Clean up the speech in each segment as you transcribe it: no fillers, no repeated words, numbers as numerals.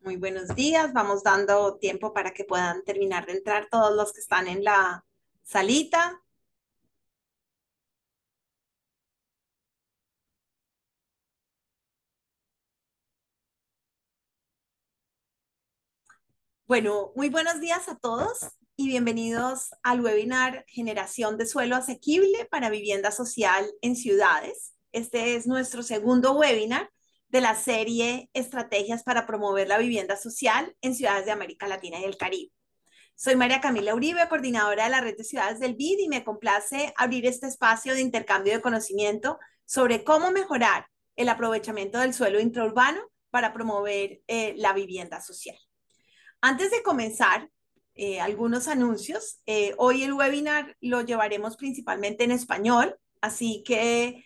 Muy buenos días. Vamos dando tiempo para que puedan terminar de entrar todos los que están en la salita. Bueno, muy buenos días a todos y bienvenidos al webinar Generación de Suelo Asequible para Vivienda Social en Ciudades. Este es nuestro segundo webinar de la serie Estrategias para promover la vivienda social en ciudades de América Latina y el Caribe. Soy María Camila Uribe, coordinadora de la Red de Ciudades del BID, y me complace abrir este espacio de intercambio de conocimiento sobre cómo mejorar el aprovechamiento del suelo intraurbano para promover la vivienda social. Antes de comenzar, algunos anuncios. Hoy el webinar lo llevaremos principalmente en español, así que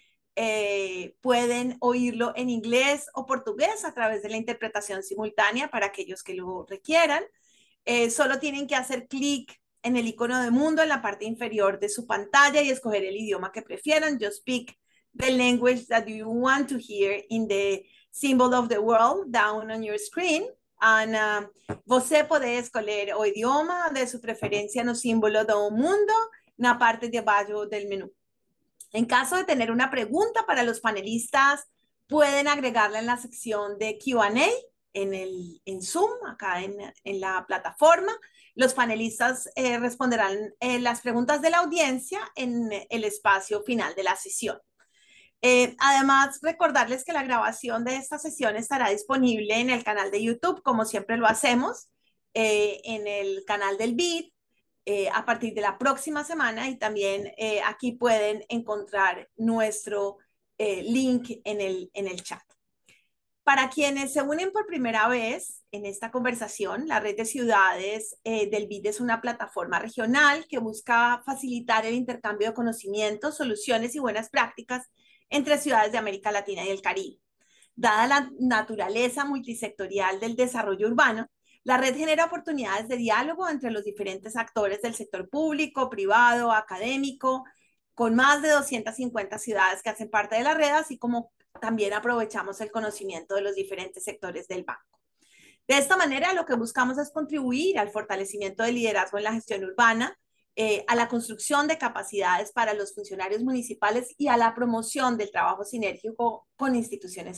pueden oírlo en inglés o portugués a través de la interpretación simultánea para aquellos que lo requieran. Solo tienen que hacer clic en el icono de mundo en la parte inferior de su pantalla y escoger el idioma que prefieran. Just pick the language that you want to hear in the symbol of the world down on your screen. And, você pode escolher o idioma de su preferencia no símbolo do mundo na parte de abajo del menú. En caso de tener una pregunta para los panelistas, pueden agregarla en la sección de Q&A en Zoom, acá en la plataforma. Los panelistas responderán las preguntas de la audiencia en el espacio final de la sesión. Además, recordarles que la grabación de esta sesión estará disponible en el canal de YouTube, como siempre lo hacemos, en el canal del BID, a partir de la próxima semana, y también aquí pueden encontrar nuestro link en el chat. Para quienes se unen por primera vez en esta conversación, la Red de Ciudades del BID es una plataforma regional que busca facilitar el intercambio de conocimientos, soluciones y buenas prácticas entre ciudades de América Latina y el Caribe. Dada la naturaleza multisectorial del desarrollo urbano, la red genera oportunidades de diálogo entre los diferentes actores del sector público, privado, académico, con más de 250 ciudades que hacen parte de la red, así como también aprovechamos el conocimiento de los diferentes sectores del banco. De esta manera, lo que buscamos es contribuir al fortalecimiento del liderazgo en la gestión urbana, a la construcción de capacidades para los funcionarios municipales y a la promoción del trabajo sinérgico con instituciones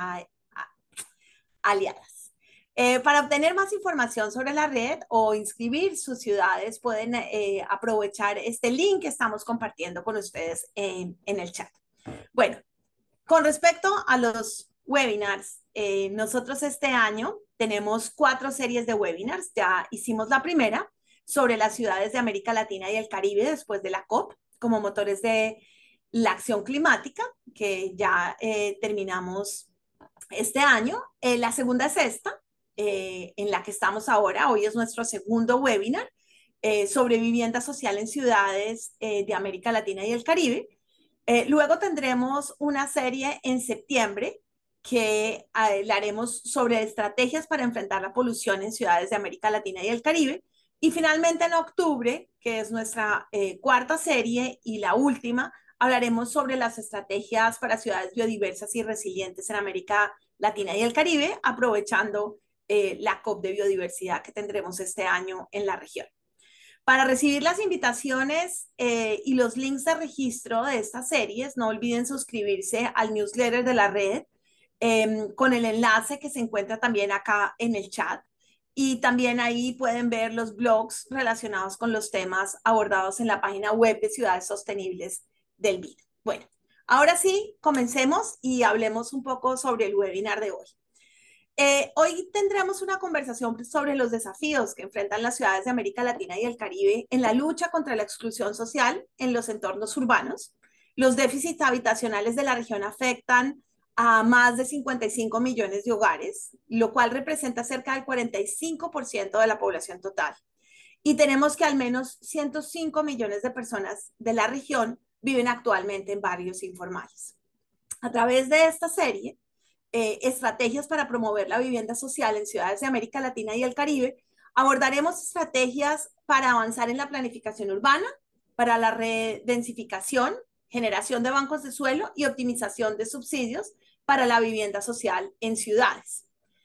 aliadas. Para obtener más información sobre la red o inscribir sus ciudades, pueden aprovechar este link que estamos compartiendo con ustedes en el chat. Bueno, con respecto a los webinars, nosotros este año tenemos 4 series de webinars. Ya hicimos la primera sobre las ciudades de América Latina y el Caribe después de la COP como motores de la acción climática, que ya terminamos este año. La segunda es esta, en la que estamos ahora. Hoy es nuestro segundo webinar sobre vivienda social en ciudades de América Latina y el Caribe. Luego tendremos una serie en septiembre que la haremos sobre estrategias para enfrentar la polución en ciudades de América Latina y el Caribe. Y finalmente en octubre, que es nuestra cuarta serie y la última, hablaremos sobre las estrategias para ciudades biodiversas y resilientes en América Latina y el Caribe, aprovechando la COP de biodiversidad que tendremos este año en la región. Para recibir las invitaciones y los links de registro de estas series, no olviden suscribirse al newsletter de la red con el enlace que se encuentra también acá en el chat. Y también ahí pueden ver los blogs relacionados con los temas abordados en la página web de Ciudades Sostenibles del BID. Bueno, ahora sí, comencemos y hablemos un poco sobre el webinar de hoy. Hoy tendremos una conversación sobre los desafíos que enfrentan las ciudades de América Latina y el Caribe en la lucha contra la exclusión social en los entornos urbanos. Los déficits habitacionales de la región afectan a más de 55 millones de hogares, lo cual representa cerca del 45% de la población total. Y tenemos que al menos 105 millones de personas de la región viven actualmente en barrios informales. A través de esta serie, estrategias para promover la vivienda social en ciudades de América Latina y el Caribe, abordaremos estrategias para avanzar en la planificación urbana, para la redensificación, generación de bancos de suelo y optimización de subsidios para la vivienda social en ciudades.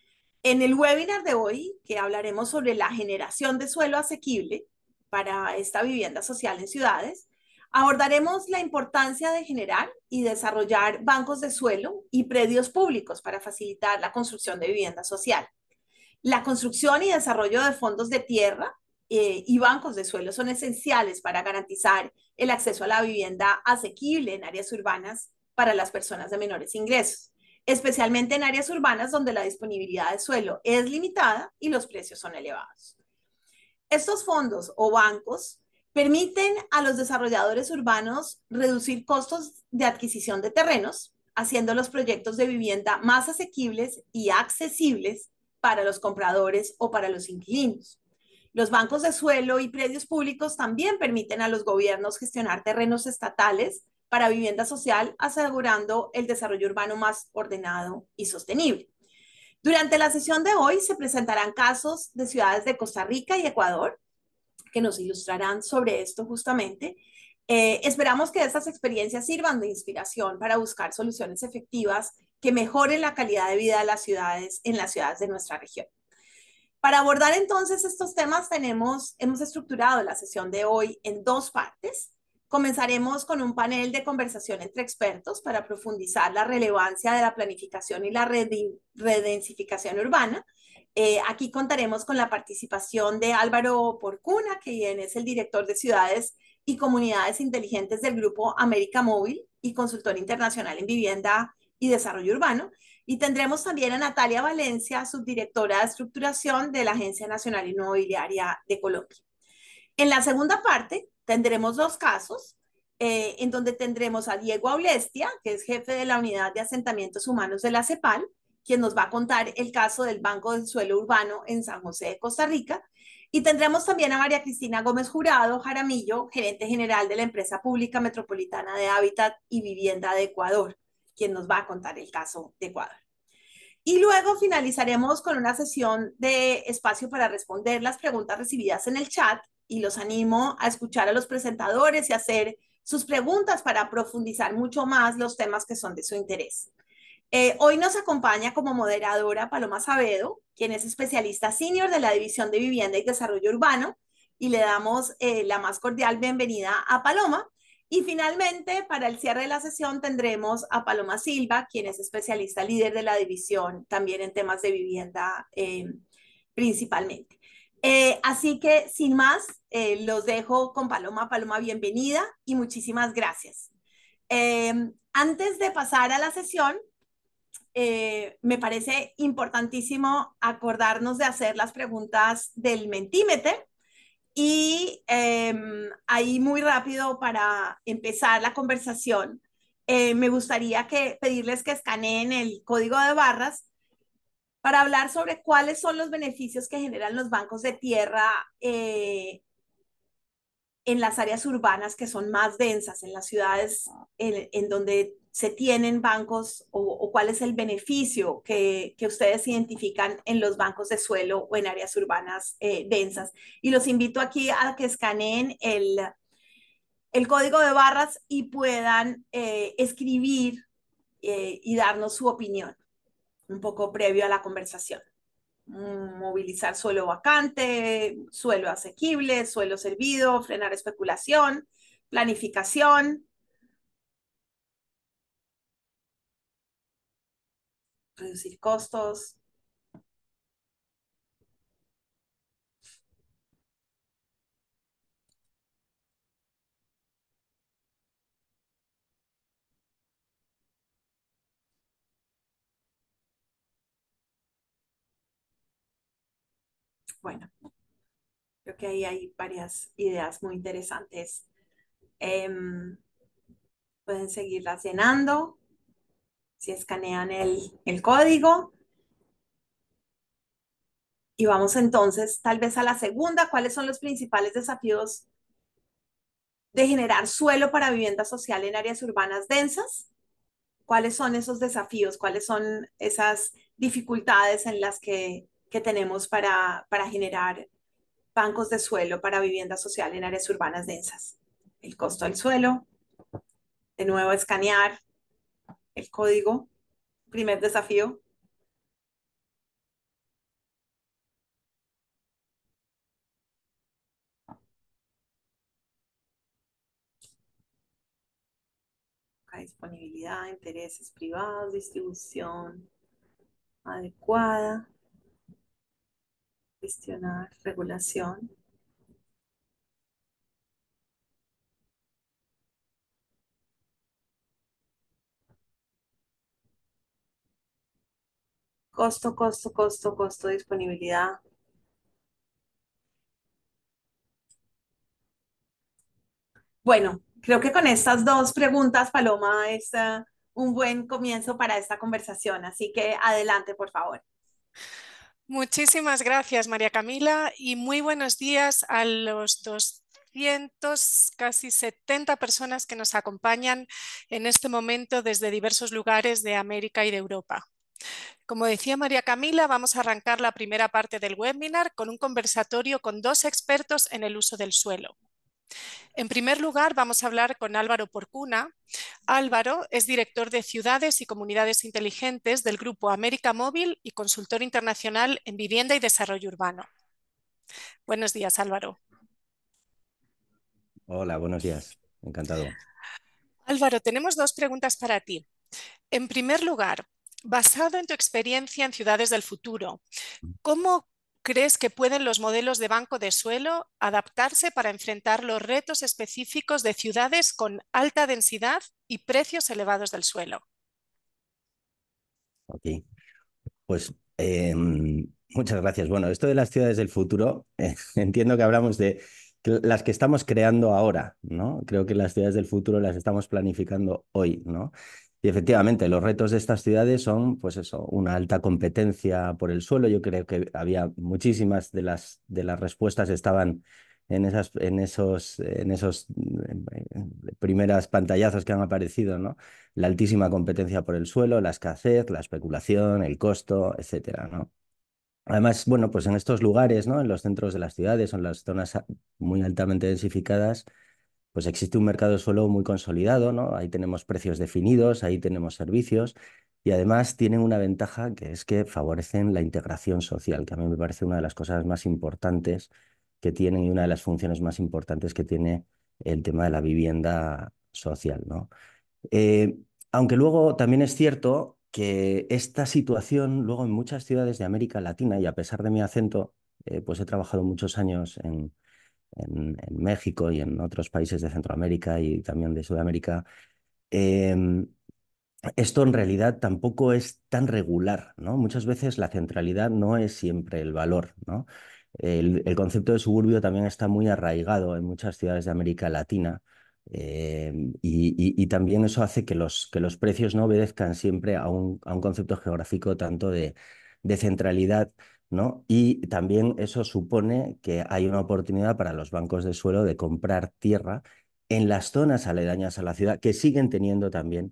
En el webinar de hoy, que hablaremos sobre la generación de suelo asequible para esta vivienda social en ciudades, abordaremos la importancia de generar y desarrollar bancos de suelo y predios públicos para facilitar la construcción de vivienda social. La construcción y desarrollo de fondos de tierra y bancos de suelo son esenciales para garantizar el acceso a la vivienda asequible en áreas urbanas para las personas de menores ingresos, especialmente en áreas urbanas donde la disponibilidad de suelo es limitada y los precios son elevados. Estos fondos o bancos permiten a los desarrolladores urbanos reducir costos de adquisición de terrenos, haciendo los proyectos de vivienda más asequibles y accesibles para los compradores o para los inquilinos. Los bancos de suelo y predios públicos también permiten a los gobiernos gestionar terrenos estatales para vivienda social, asegurando el desarrollo urbano más ordenado y sostenible. Durante la sesión de hoy se presentarán casos de ciudades de Costa Rica y Ecuador que nos ilustrarán sobre esto justamente. Esperamos que estas experiencias sirvan de inspiración para buscar soluciones efectivas que mejoren la calidad de vida de las ciudades en las ciudades de nuestra región. Para abordar entonces estos temas hemos estructurado la sesión de hoy en dos partes. Comenzaremos con un panel de conversación entre expertos para profundizar la relevancia de la planificación y la redensificación urbana. Aquí contaremos con la participación de Álvaro Porcuna, quien es el director de ciudades y comunidades inteligentes del grupo América Móvil y consultor internacional en vivienda y desarrollo urbano. Y tendremos también a Natalia Valencia, subdirectora de estructuración de la Agencia Nacional Inmobiliaria de Colombia. En la segunda parte tendremos dos casos, en donde tendremos a Diego Aulestia, que es jefe de la Unidad de Asentamientos Humanos de la CEPAL, quien nos va a contar el caso del Banco del Suelo Urbano en San José de Costa Rica. Y tendremos también a María Cristina Gómez Jurado Jaramillo, gerente general de la Empresa Pública Metropolitana de Hábitat y Vivienda de Ecuador, quien nos va a contar el caso de Ecuador. Y luego finalizaremos con una sesión de espacio para responder las preguntas recibidas en el chat y los animo a escuchar a los presentadores y hacer sus preguntas para profundizar mucho más los temas que son de su interés. Hoy nos acompaña como moderadora Paloma Saavedro, quien es especialista senior de la División de Vivienda y Desarrollo Urbano, y le damos la más cordial bienvenida a Paloma. Y finalmente, para el cierre de la sesión, tendremos a Paloma Silva, quien es especialista líder de la división, también en temas de vivienda principalmente. Así que, sin más, los dejo con Paloma. Paloma, bienvenida y muchísimas gracias. Antes de pasar a la sesión, me parece importantísimo acordarnos de hacer las preguntas del Mentimeter. Y ahí muy rápido para empezar la conversación, me gustaría pedirles que escaneen el código de barras para hablar sobre cuáles son los beneficios que generan los bancos de tierra en las áreas urbanas que son más densas, en las ciudades en donde se tienen bancos o cuál es el beneficio que ustedes identifican en los bancos de suelo o en áreas urbanas densas. Y los invito aquí a que escaneen el código de barras y puedan escribir y darnos su opinión un poco previo a la conversación. Movilizar suelo vacante, suelo asequible, suelo servido, frenar especulación, planificación, reducir costos. Bueno, creo que ahí hay varias ideas muy interesantes. Pueden seguirlas llenando si escanean el código. Y vamos entonces tal vez a la segunda. ¿Cuáles son los principales desafíos de generar suelo para vivienda social en áreas urbanas densas? ¿Cuáles son esos desafíos? ¿Cuáles son esas dificultades en las que tenemos para generar bancos de suelo para vivienda social en áreas urbanas densas? El costo del suelo, de nuevo escanear el código, primer desafío. disponibilidad, intereses privados, distribución adecuada, gestionar, regulación, costo, disponibilidad. Bueno, creo que con estas dos preguntas, Paloma, es un buen comienzo para esta conversación. Así que adelante, por favor. Muchísimas gracias, María Camila, y muy buenos días a los 200, casi 70 personas que nos acompañan en este momento desde diversos lugares de América y de Europa. Como decía María Camila, vamos a arrancar la primera parte del webinar con un conversatorio con dos expertos en el uso del suelo. En primer lugar, vamos a hablar con Álvaro Porcuna. Álvaro es director de Ciudades y Comunidades Inteligentes del Grupo América Móvil y consultor internacional en vivienda y desarrollo urbano. Buenos días, Álvaro. Hola, buenos días. Encantado. Álvaro, tenemos dos preguntas para ti. En primer lugar, basado en tu experiencia en ciudades del futuro, ¿cómo crees que pueden los modelos de banco de suelo adaptarse para enfrentar los retos específicos de ciudades con alta densidad y precios elevados del suelo? Ok, pues muchas gracias. Bueno, esto de las ciudades del futuro, entiendo que hablamos de las que estamos creando ahora, ¿no? Creo que las ciudades del futuro las estamos planificando hoy, ¿no? Y efectivamente, los retos de estas ciudades son, pues eso, una alta competencia por el suelo. Yo creo que había muchísimas de las respuestas estaban en esos primeras pantallazos que han aparecido, ¿no? La altísima competencia por el suelo, la escasez, la especulación, el costo, etcétera, ¿no? Además, bueno, pues en estos lugares, ¿no? En los centros de las ciudades o en las zonas muy altamente densificadas, pues existe un mercado de suelo muy consolidado, ¿no? Ahí tenemos precios definidos, ahí tenemos servicios y además tienen una ventaja que es que favorecen la integración social, que a mí me parece una de las cosas más importantes que tienen y una de las funciones más importantes que tiene el tema de la vivienda social, ¿no? Eh, Aunque luego también es cierto que esta situación, luego en muchas ciudades de América Latina, y a pesar de mi acento, pues he trabajado muchos años en México y en otros países de Centroamérica y también de Sudamérica, eh, esto en realidad tampoco es tan regular, ¿no? Muchas veces la centralidad no es siempre el valor, ¿no? El concepto de suburbio también está muy arraigado en muchas ciudades de América Latina y también eso hace que los precios no obedezcan siempre a un concepto geográfico tanto de centralidad, ¿no? Y también eso supone que hay una oportunidad para los bancos de suelo de comprar tierra en las zonas aledañas a la ciudad que siguen teniendo también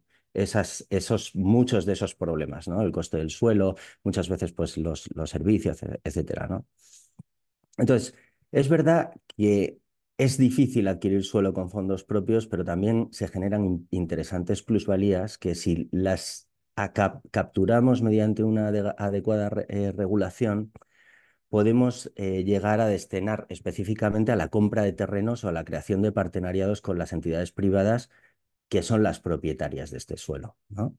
muchos de esos problemas, ¿no? El costo del suelo, muchas veces pues los servicios, etcétera, ¿no? Entonces, es verdad que es difícil adquirir suelo con fondos propios, pero también se generan interesantes plusvalías que si las capturamos mediante una adecuada regulación, podemos llegar a destinar específicamente a la compra de terrenos o a la creación de partenariados con las entidades privadas que son las propietarias de este suelo, ¿no?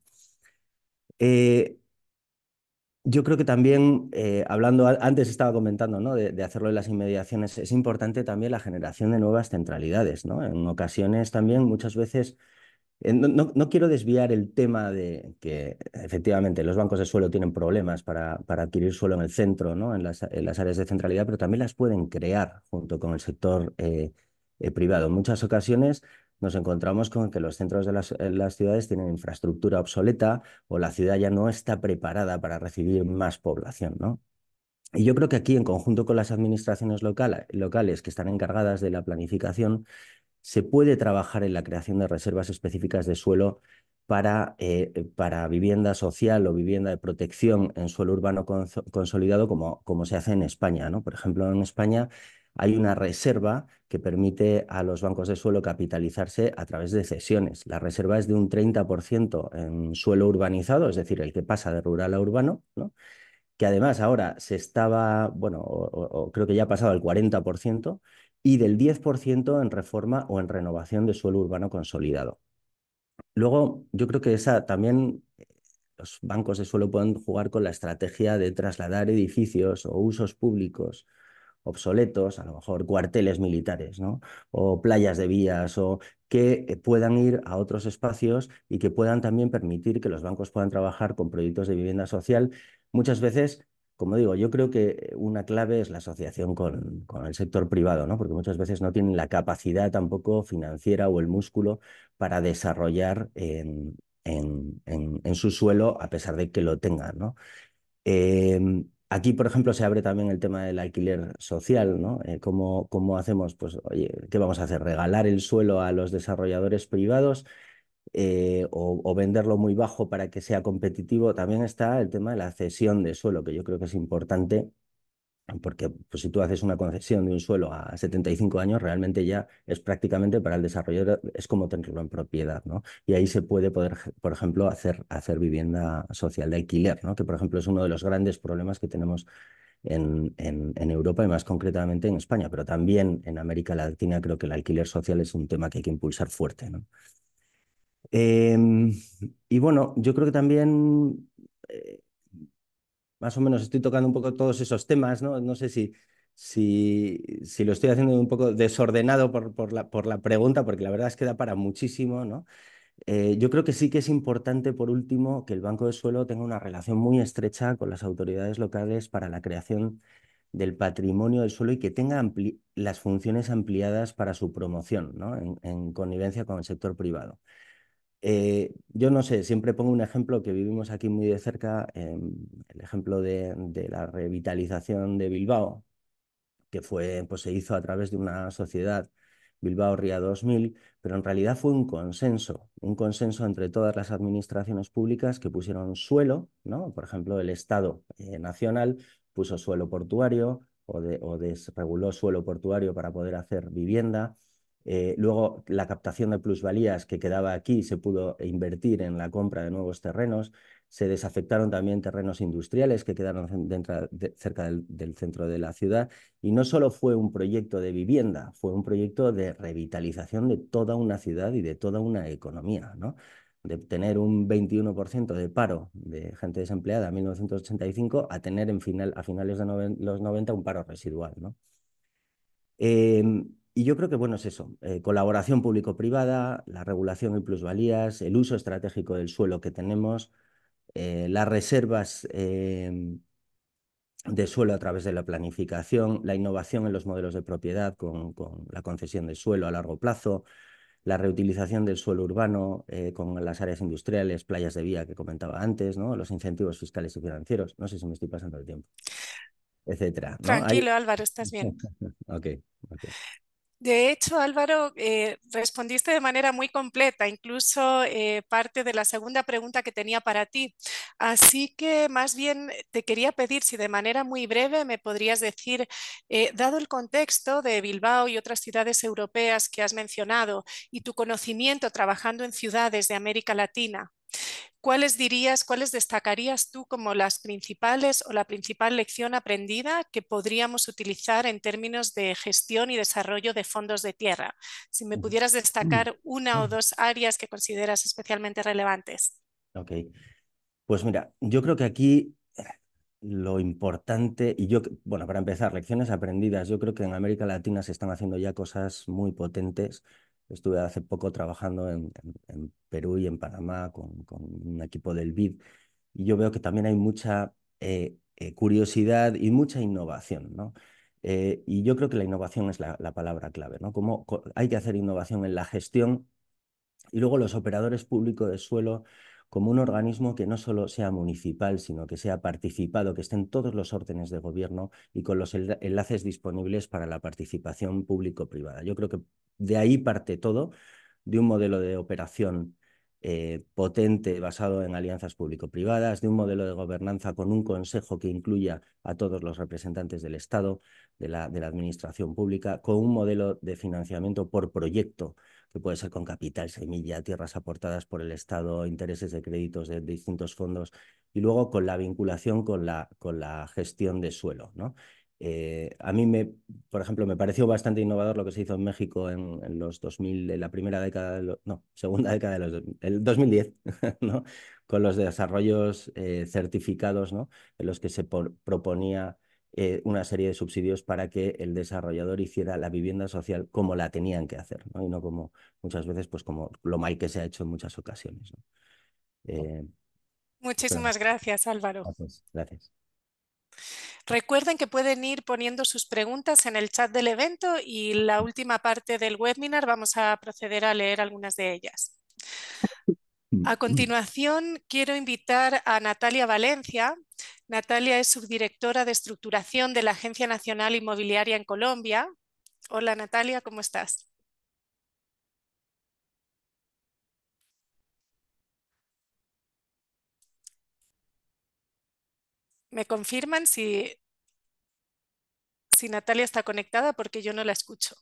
Eh, yo creo que también, hablando, antes estaba comentando, ¿no? de hacerlo en las inmediaciones, es importante también la generación de nuevas centralidades, ¿no? En ocasiones también, muchas veces, no quiero desviar el tema de que efectivamente los bancos de suelo tienen problemas para adquirir suelo en el centro, ¿no? En las áreas de centralidad, pero también las pueden crear junto con el sector privado. En muchas ocasiones nos encontramos con que los centros de las ciudades tienen infraestructura obsoleta o la ciudad ya no está preparada para recibir más población, ¿no? Y yo creo que aquí, en conjunto con las administraciones locales que están encargadas de la planificación, se puede trabajar en la creación de reservas específicas de suelo para vivienda social o vivienda de protección en suelo urbano consolidado, como se hace en España, ¿no? Por ejemplo, en España hay una reserva que permite a los bancos de suelo capitalizarse a través de cesiones. La reserva es de un 30% en suelo urbanizado, es decir, el que pasa de rural a urbano, ¿no? Que además ahora se estaba, bueno, o creo que ya ha pasado al 40%, y del 10% en reforma o en renovación de suelo urbano consolidado. Luego, yo creo que esa también los bancos de suelo pueden jugar con la estrategia de trasladar edificios o usos públicos obsoletos, a lo mejor cuarteles militares, ¿no? O playas de vías, o que puedan ir a otros espacios y que puedan también permitir que los bancos puedan trabajar con proyectos de vivienda social. Muchas veces, como digo, yo creo que una clave es la asociación con el sector privado, ¿no? Porque muchas veces no tienen la capacidad tampoco financiera o el músculo para desarrollar en su suelo, a pesar de que lo tengan, ¿no? Aquí, por ejemplo, se abre también el tema del alquiler social, ¿no? ¿Cómo hacemos? Pues, oye, ¿qué vamos a hacer? ¿Regalar el suelo a los desarrolladores privados o venderlo muy bajo para que sea competitivo? También está el tema de la cesión de suelo, que yo creo que es importante porque pues, si tú haces una concesión de un suelo a 75 años, realmente ya es prácticamente para el desarrollador, es como tenerlo en propiedad, ¿no? Y ahí se puede poder, por ejemplo, hacer vivienda social de alquiler, ¿no? Que, por ejemplo, es uno de los grandes problemas que tenemos en Europa y más concretamente en España, pero también en América Latina creo que el alquiler social es un tema que hay que impulsar fuerte, ¿no? Y bueno, yo creo que también más o menos estoy tocando un poco todos esos temas, ¿no? No sé si lo estoy haciendo un poco desordenado por la pregunta, porque la verdad es que da para muchísimo, ¿no? Yo creo que sí que es importante, por último, que el Banco de Suelo tenga una relación muy estrecha con las autoridades locales para la creación del patrimonio del suelo y que tenga las funciones ampliadas para su promoción, ¿no? En connivencia con el sector privado. Yo no sé, siempre pongo un ejemplo que vivimos aquí muy de cerca, el ejemplo de la revitalización de Bilbao, que fue, pues se hizo a través de una sociedad, Bilbao Ría 2000, pero en realidad fue un consenso entre todas las administraciones públicas que pusieron suelo, ¿no? Por ejemplo, el Estado nacional puso suelo portuario o desreguló suelo portuario para poder hacer vivienda. Luego, la captación de plusvalías que quedaba aquí se pudo invertir en la compra de nuevos terrenos. Se desafectaron también terrenos industriales que quedaron cerca del centro de la ciudad. Y no solo fue un proyecto de vivienda, fue un proyecto de revitalización de toda una ciudad y de toda una economía, ¿no? De tener un 21% de paro de gente desempleada en 1985 a tener a finales de los 90 un paro residual, ¿no? Y yo creo que, bueno, es eso, colaboración público-privada, la regulación y plusvalías, el uso estratégico del suelo que tenemos, las reservas de suelo a través de la planificación, la innovación en los modelos de propiedad con la concesión de suelo a largo plazo, la reutilización del suelo urbano con las áreas industriales, playas de vía que comentaba antes, ¿no? Los incentivos fiscales y financieros, no sé si me estoy pasando el tiempo, etcétera, ¿no? Tranquilo, Álvaro, estás bien. Ok, ok. De hecho, Álvaro, respondiste de manera muy completa, incluso parte de la segunda pregunta que tenía para ti. Así que más bien te quería pedir si de manera muy breve me podrías decir, dado el contexto de Bilbao y otras ciudades europeas que has mencionado y tu conocimiento trabajando en ciudades de América Latina, ¿cuáles dirías, cuáles destacarías tú como las principales o la principal lección aprendida que podríamos utilizar en términos de gestión y desarrollo de fondos de tierra? Si me pudieras destacar una o dos áreas que consideras especialmente relevantes. Ok, pues mira, yo creo que aquí lo importante, bueno, para empezar, lecciones aprendidas. Yo creo que en América Latina se están haciendo ya cosas muy potentes. Estuve hace poco trabajando en Perú y en Panamá con un equipo del BID y yo veo que también hay mucha curiosidad y mucha innovación, ¿no? Y yo creo que la innovación es la palabra clave, ¿no? Hay que hacer innovación en la gestión y luego los operadores públicos de suelo como un organismo que no solo sea municipal, sino que sea participado, que esté en todos los órdenes de gobierno y con los enlaces disponibles para la participación público-privada. Yo creo que de ahí parte todo, de un modelo de operación potente basado en alianzas público-privadas, de un modelo de gobernanza con un consejo que incluya a todos los representantes del Estado, de la administración pública, con un modelo de financiamiento por proyecto que puede ser con capital, semilla, tierras aportadas por el Estado, intereses de créditos de distintos fondos, y luego con la vinculación con la gestión de suelo, ¿no? A mí, por ejemplo, me pareció bastante innovador lo que se hizo en México en los 2000, en la primera década, no, segunda década de el 2010, ¿no? Con los desarrollos certificados, ¿no? En los que se proponía una serie de subsidios para que el desarrollador hiciera la vivienda social como la tenían que hacer, ¿no? Y no como muchas veces, pues como lo mal que se ha hecho en muchas ocasiones, ¿no? Pero, Muchísimas gracias, Álvaro. gracias, gracias. Recuerden que pueden ir poniendo sus preguntas en el chat del evento y la última parte del webinar vamos a proceder a leer algunas de ellas. A continuación, quiero invitar a Natalia Valencia. Natalia es subdirectora de estructuración de la Agencia Nacional Inmobiliaria en Colombia. Hola Natalia, ¿cómo estás? ¿Me confirman si Natalia está conectada? Porque yo no la escucho.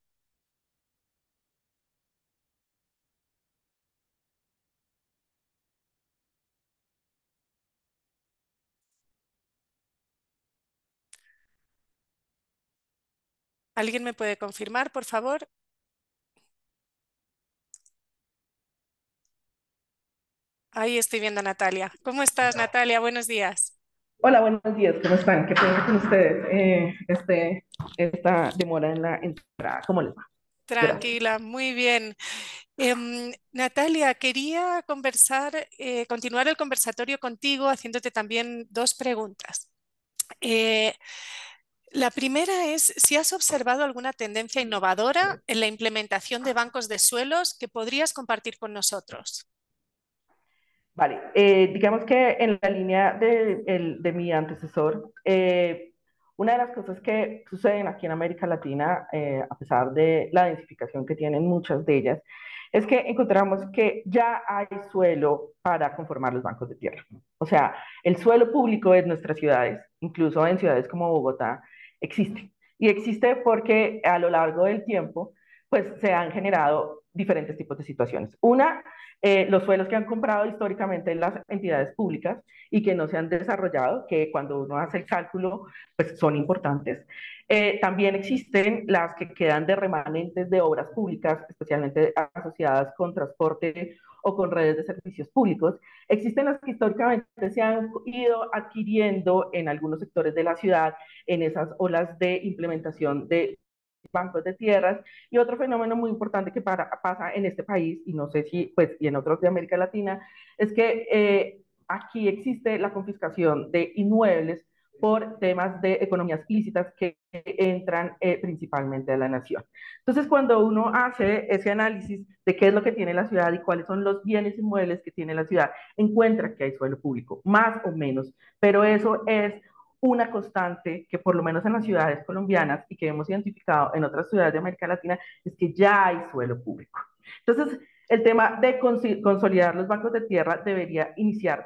¿Alguien me puede confirmar, por favor? Ahí estoy viendo a Natalia. ¿Cómo estás, Natalia? Buenos días. Hola, buenos días, ¿cómo están? ¿Qué pasa con ustedes? Esta demora en la entrada, ¿cómo les va? Gracias. Tranquila, muy bien. Natalia, quería continuar el conversatorio contigo haciéndote también dos preguntas. La primera es si has observado alguna tendencia innovadora en la implementación de bancos de suelos que podrías compartir con nosotros. Vale, digamos que en la línea de mi antecesor, una de las cosas que suceden aquí en América Latina, a pesar de la densificación que tienen muchas de ellas, es que encontramos que ya hay suelo para conformar los bancos de tierra. O sea, el suelo público en nuestras ciudades, incluso en ciudades como Bogotá, existe. Y existe porque a lo largo del tiempo, pues se han generado diferentes tipos de situaciones. Una, los suelos que han comprado históricamente las entidades públicas y que no se han desarrollado, que cuando uno hace el cálculo, pues son importantes. También existen las que quedan de remanentes de obras públicas, especialmente asociadas con transporte o con redes de servicios públicos. Existen las que históricamente se han ido adquiriendo en algunos sectores de la ciudad en esas olas de implementación de bancos de tierras. Y otro fenómeno muy importante que pasa en este país, y no sé si, pues, y en otros de América Latina, es que aquí existe la confiscación de inmuebles por temas de economías ilícitas que entran principalmente a la nación. Entonces, cuando uno hace ese análisis de qué es lo que tiene la ciudad y cuáles son los bienes inmuebles que tiene la ciudad, encuentra que hay suelo público, más o menos, pero eso es una constante que por lo menos en las ciudades colombianas y que hemos identificado en otras ciudades de América Latina es que ya hay suelo público. Entonces, el tema de consolidar los bancos de tierra debería iniciar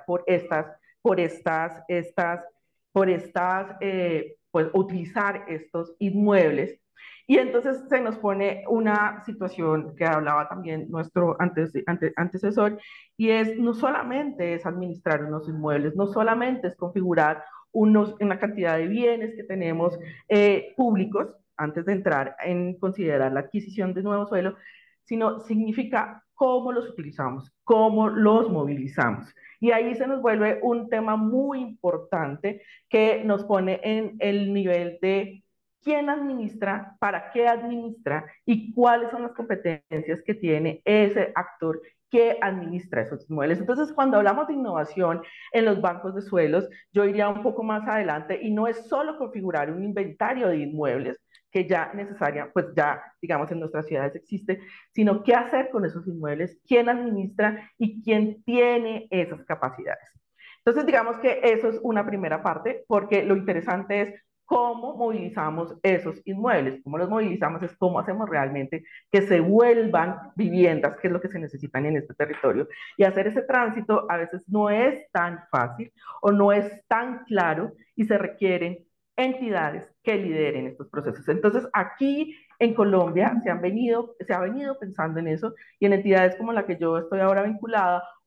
pues utilizar estos inmuebles. Y entonces se nos pone una situación que hablaba también nuestro antecesor, y es no solamente es administrar unos inmuebles, no solamente es configurar una cantidad de bienes que tenemos públicos antes de entrar en considerar la adquisición de nuevo suelo, sino significa cómo los utilizamos, cómo los movilizamos. Y ahí se nos vuelve un tema muy importante que nos pone en el nivel de quién administra, para qué administra y cuáles son las competencias que tiene ese actor que administra esos inmuebles. Entonces, cuando hablamos de innovación en los bancos de suelos, yo iría un poco más adelante y no es solo configurar un inventario de inmuebles, que ya necesaria, pues ya, digamos, en nuestras ciudades existe, sino qué hacer con esos inmuebles, quién administra y quién tiene esas capacidades. Entonces, digamos que eso es una primera parte, porque lo interesante es cómo movilizamos esos inmuebles, cómo los movilizamos es cómo hacemos realmente que se vuelvan viviendas, que es lo que se necesitan en este territorio. Y hacer ese tránsito a veces no es tan fácil o no es tan claro y se requieren entidades que lideren estos procesos. Entonces, aquí en Colombia se ha venido pensando en eso y en entidades como la que yo estoy ahora vinculada,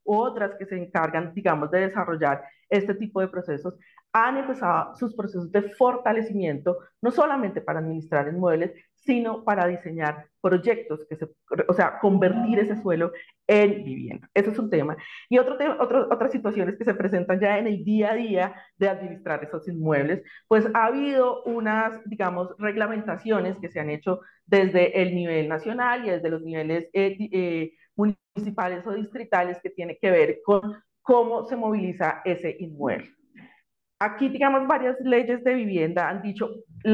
u otras que se encargan, digamos, de desarrollar este tipo de procesos, han empezado sus procesos de fortalecimiento, no solamente para administrar inmuebles, sino para diseñar proyectos, o sea, convertir ese suelo en vivienda. Eso es un tema. Y otras situaciones que se presentan ya en el día a día de administrar esos inmuebles, pues ha habido unas, digamos, reglamentaciones que se han hecho desde el nivel nacional y desde los niveles municipales o distritales que tiene que ver con cómo se moviliza ese inmueble. Aquí, digamos, varias leyes de vivienda han dicho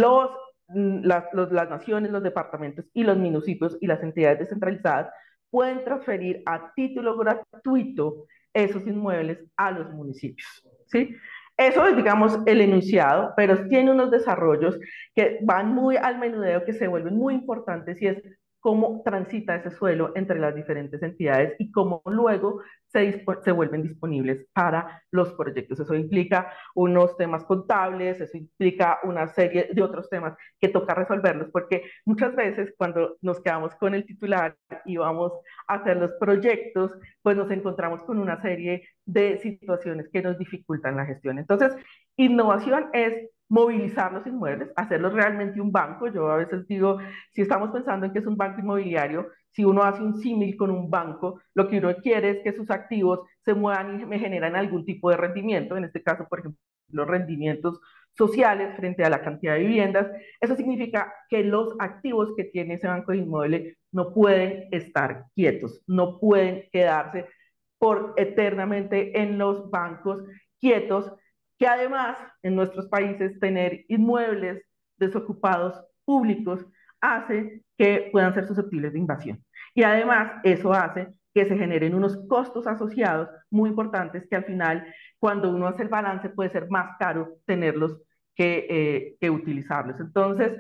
las naciones, los departamentos y los municipios y las entidades descentralizadas pueden transferir a título gratuito esos inmuebles a los municipios, ¿sí? Eso es, digamos, el enunciado, pero tiene unos desarrollos que van muy al menudeo, que se vuelven muy importantes, y es cómo transita ese suelo entre las diferentes entidades y cómo luego se vuelven disponibles para los proyectos. Eso implica unos temas contables, eso implica una serie de otros temas que toca resolverlos, porque muchas veces cuando nos quedamos con el titular y vamos a hacer los proyectos, pues nos encontramos con una serie de situaciones que nos dificultan la gestión. Entonces, innovación es movilizar los inmuebles, hacerlos realmente un banco. Yo a veces digo, si estamos pensando en que es un banco inmobiliario, si uno hace un símil con un banco, lo que uno quiere es que sus activos se muevan y me generan algún tipo de rendimiento, en este caso, por ejemplo, los rendimientos sociales frente a la cantidad de viviendas. Eso significa que los activos que tiene ese banco de inmueble no pueden estar quietos, no pueden quedarse por eternamente en los bancos quietos, que además en nuestros países tener inmuebles desocupados públicos hace que puedan ser susceptibles de invasión. Y además eso hace que se generen unos costos asociados muy importantes que al final, cuando uno hace el balance, puede ser más caro tenerlos que utilizarlos. Entonces,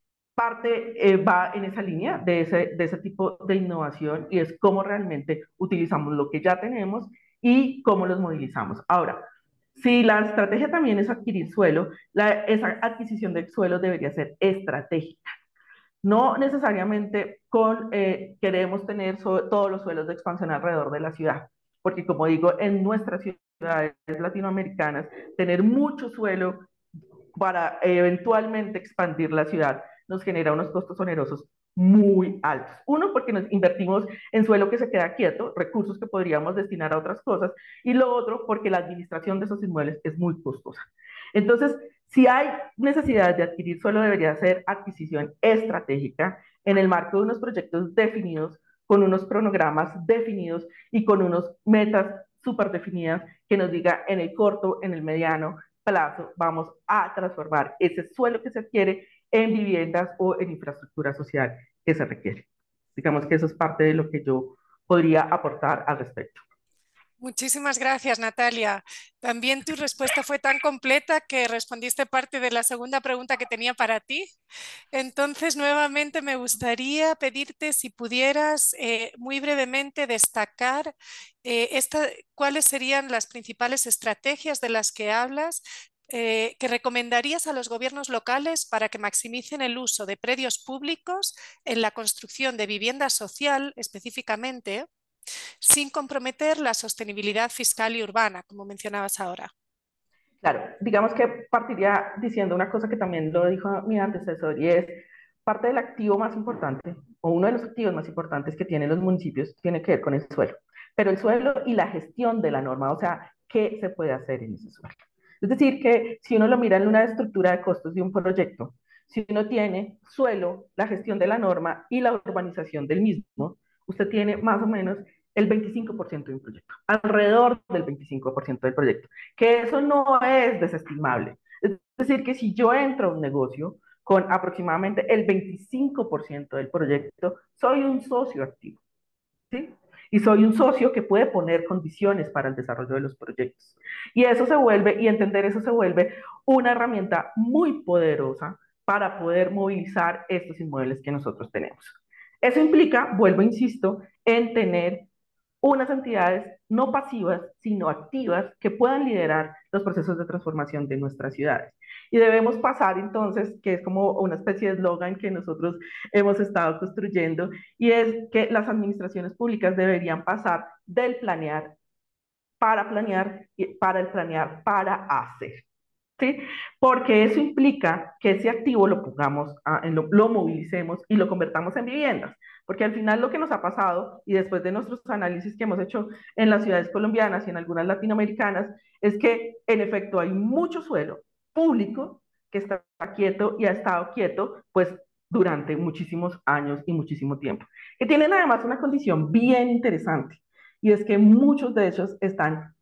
parte va en esa línea de ese tipo de innovación, y es cómo realmente utilizamos lo que ya tenemos y cómo los movilizamos. Ahora, si la estrategia también es adquirir suelo, esa adquisición de suelo debería ser estratégica. No necesariamente queremos tener todos los suelos de expansión alrededor de la ciudad, porque como digo, en nuestras ciudades latinoamericanas, tener mucho suelo para eventualmente expandir la ciudad nos genera unos costos onerosos muy altos. Uno, porque nos invertimos en suelo que se queda quieto, recursos que podríamos destinar a otras cosas, y lo otro, porque la administración de esos inmuebles es muy costosa. Entonces, si hay necesidad de adquirir suelo, debería ser adquisición estratégica en el marco de unos proyectos definidos, con unos cronogramas definidos y con unos metas súper definidas que nos diga en el corto, en el mediano plazo vamos a transformar ese suelo que se adquiere en viviendas o en infraestructura social que se requiere. Digamos que eso es parte de lo que yo podría aportar al respecto. Muchísimas gracias, Natalia. También tu respuesta fue tan completa que respondiste parte de la segunda pregunta que tenía para ti. Entonces, nuevamente me gustaría pedirte si pudieras muy brevemente destacar cuáles serían las principales estrategias de las que hablas que recomendarías a los gobiernos locales para que maximicen el uso de predios públicos en la construcción de vivienda social específicamente, sin comprometer la sostenibilidad fiscal y urbana, como mencionabas ahora. Claro, digamos que partiría diciendo una cosa que también lo dijo mi antecesor, y es parte del activo más importante, o uno de los activos más importantes que tienen los municipios, tiene que ver con el suelo. Pero el suelo y la gestión de la norma, o sea, ¿qué se puede hacer en ese suelo? Es decir, que si uno lo mira en una estructura de costos de un proyecto, si uno tiene suelo, la gestión de la norma y la urbanización del mismo, usted tiene más o menos el 25% de un proyecto, alrededor del 25% del proyecto, que eso no es desestimable. Es decir, que si yo entro a un negocio con aproximadamente el 25% del proyecto, soy un socio activo, ¿sí? Y soy un socio que puede poner condiciones para el desarrollo de los proyectos. Y entender eso se vuelve una herramienta muy poderosa para poder movilizar estos inmuebles que nosotros tenemos. Eso implica, vuelvo, insisto, en tener unas entidades no pasivas, sino activas, que puedan liderar los procesos de transformación de nuestras ciudades. Y debemos pasar entonces, que es como una especie de eslogan que nosotros hemos estado construyendo, y es que las administraciones públicas deberían pasar del planear para planear, para el planear, para hacer. ¿Sí? Porque eso implica que ese activo lo pongamos, lo movilicemos y lo convertamos en viviendas. Porque al final lo que nos ha pasado, y después de nuestros análisis que hemos hecho en las ciudades colombianas y en algunas latinoamericanas, es que en efecto hay mucho suelo público que está quieto y ha estado quieto, pues durante muchísimos años y muchísimo tiempo. Que tienen además una condición bien interesante, y es que muchos de ellos están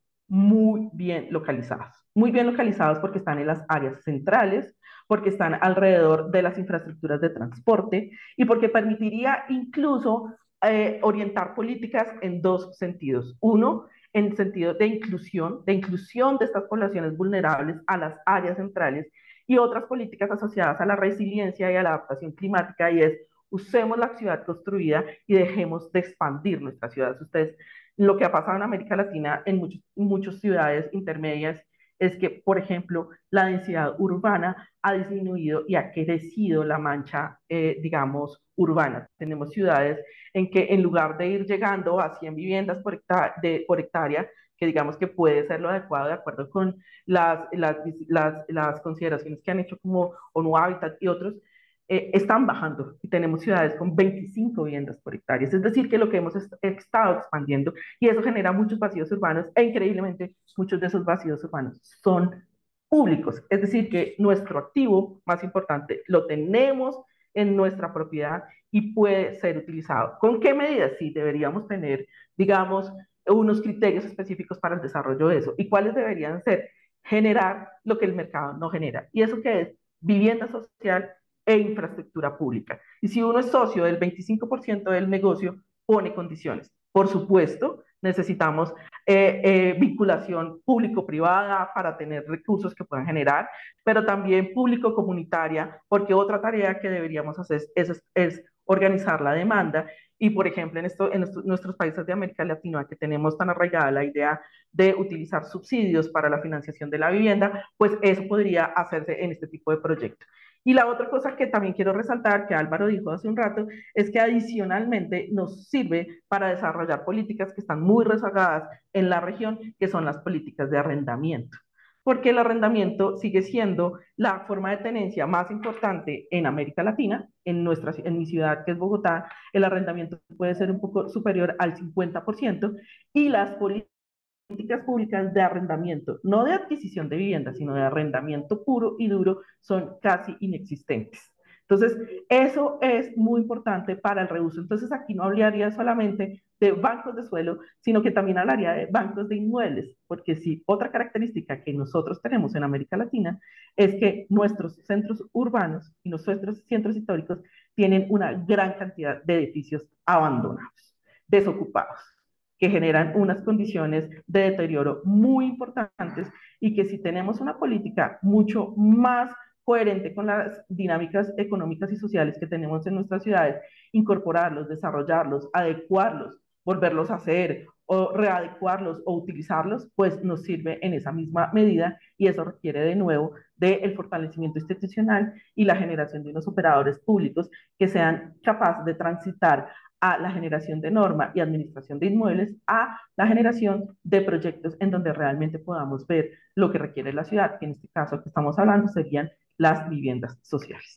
muy bien localizados porque están en las áreas centrales, porque están alrededor de las infraestructuras de transporte y porque permitiría incluso orientar políticas en dos sentidos. Uno, en el sentido de inclusión de estas poblaciones vulnerables a las áreas centrales, y otras políticas asociadas a la resiliencia y a la adaptación climática, y es usemos la ciudad construida y dejemos de expandir nuestras ciudades. Ustedes, lo que ha pasado en América Latina, en muchas ciudades intermedias, es que, por ejemplo, la densidad urbana ha disminuido y ha crecido la mancha, digamos, urbana. Tenemos ciudades en que en lugar de ir llegando a 100 viviendas por hectárea, que digamos que puede ser lo adecuado de acuerdo con las consideraciones que han hecho como ONU Habitat y otros, están bajando y tenemos ciudades con 25 viviendas por hectárea. Es decir, que lo que hemos estado expandiendo, y eso genera muchos vacíos urbanos, e increíblemente muchos de esos vacíos urbanos son públicos. Es decir, que nuestro activo más importante lo tenemos en nuestra propiedad y puede ser utilizado. ¿Con qué medidas? Sí, deberíamos tener, digamos, unos criterios específicos para el desarrollo de eso. ¿Y cuáles deberían ser? Generar lo que el mercado no genera. ¿Y eso qué es? Vivienda social e infraestructura pública. Y si uno es socio del 25% del negocio, pone condiciones. Por supuesto, necesitamos vinculación público-privada para tener recursos que puedan generar, pero también público-comunitaria, porque otra tarea que deberíamos hacer es organizar la demanda. Y, por ejemplo, en nuestros países de América Latina, que tenemos tan arraigada la idea de utilizar subsidios para la financiación de la vivienda, pues eso podría hacerse en este tipo de proyectos. Y la otra cosa que también quiero resaltar, que Álvaro dijo hace un rato, es que adicionalmente nos sirve para desarrollar políticas que están muy rezagadas en la región, que son las políticas de arrendamiento. Porque el arrendamiento sigue siendo la forma de tenencia más importante en América Latina. En mi ciudad, que es Bogotá, el arrendamiento puede ser un poco superior al 50%, y las políticas públicas de arrendamiento, no de adquisición de vivienda, sino de arrendamiento puro y duro, son casi inexistentes. Entonces, eso es muy importante para el reuso. Entonces, aquí no hablaría solamente de bancos de suelo, sino que también hablaría de bancos de inmuebles, porque sí, otra característica que nosotros tenemos en América Latina es que nuestros centros urbanos y nuestros centros históricos tienen una gran cantidad de edificios abandonados, desocupados, que generan unas condiciones de deterioro muy importantes, y que si tenemos una política mucho más coherente con las dinámicas económicas y sociales que tenemos en nuestras ciudades, incorporarlos, desarrollarlos, adecuarlos, volverlos a hacer o readecuarlos o utilizarlos, pues nos sirve en esa misma medida, y eso requiere de nuevo del fortalecimiento institucional y la generación de unos operadores públicos que sean capaces de transitar a la generación de norma y administración de inmuebles, a la generación de proyectos en donde realmente podamos ver lo que requiere la ciudad, que en este caso que estamos hablando serían las viviendas sociales.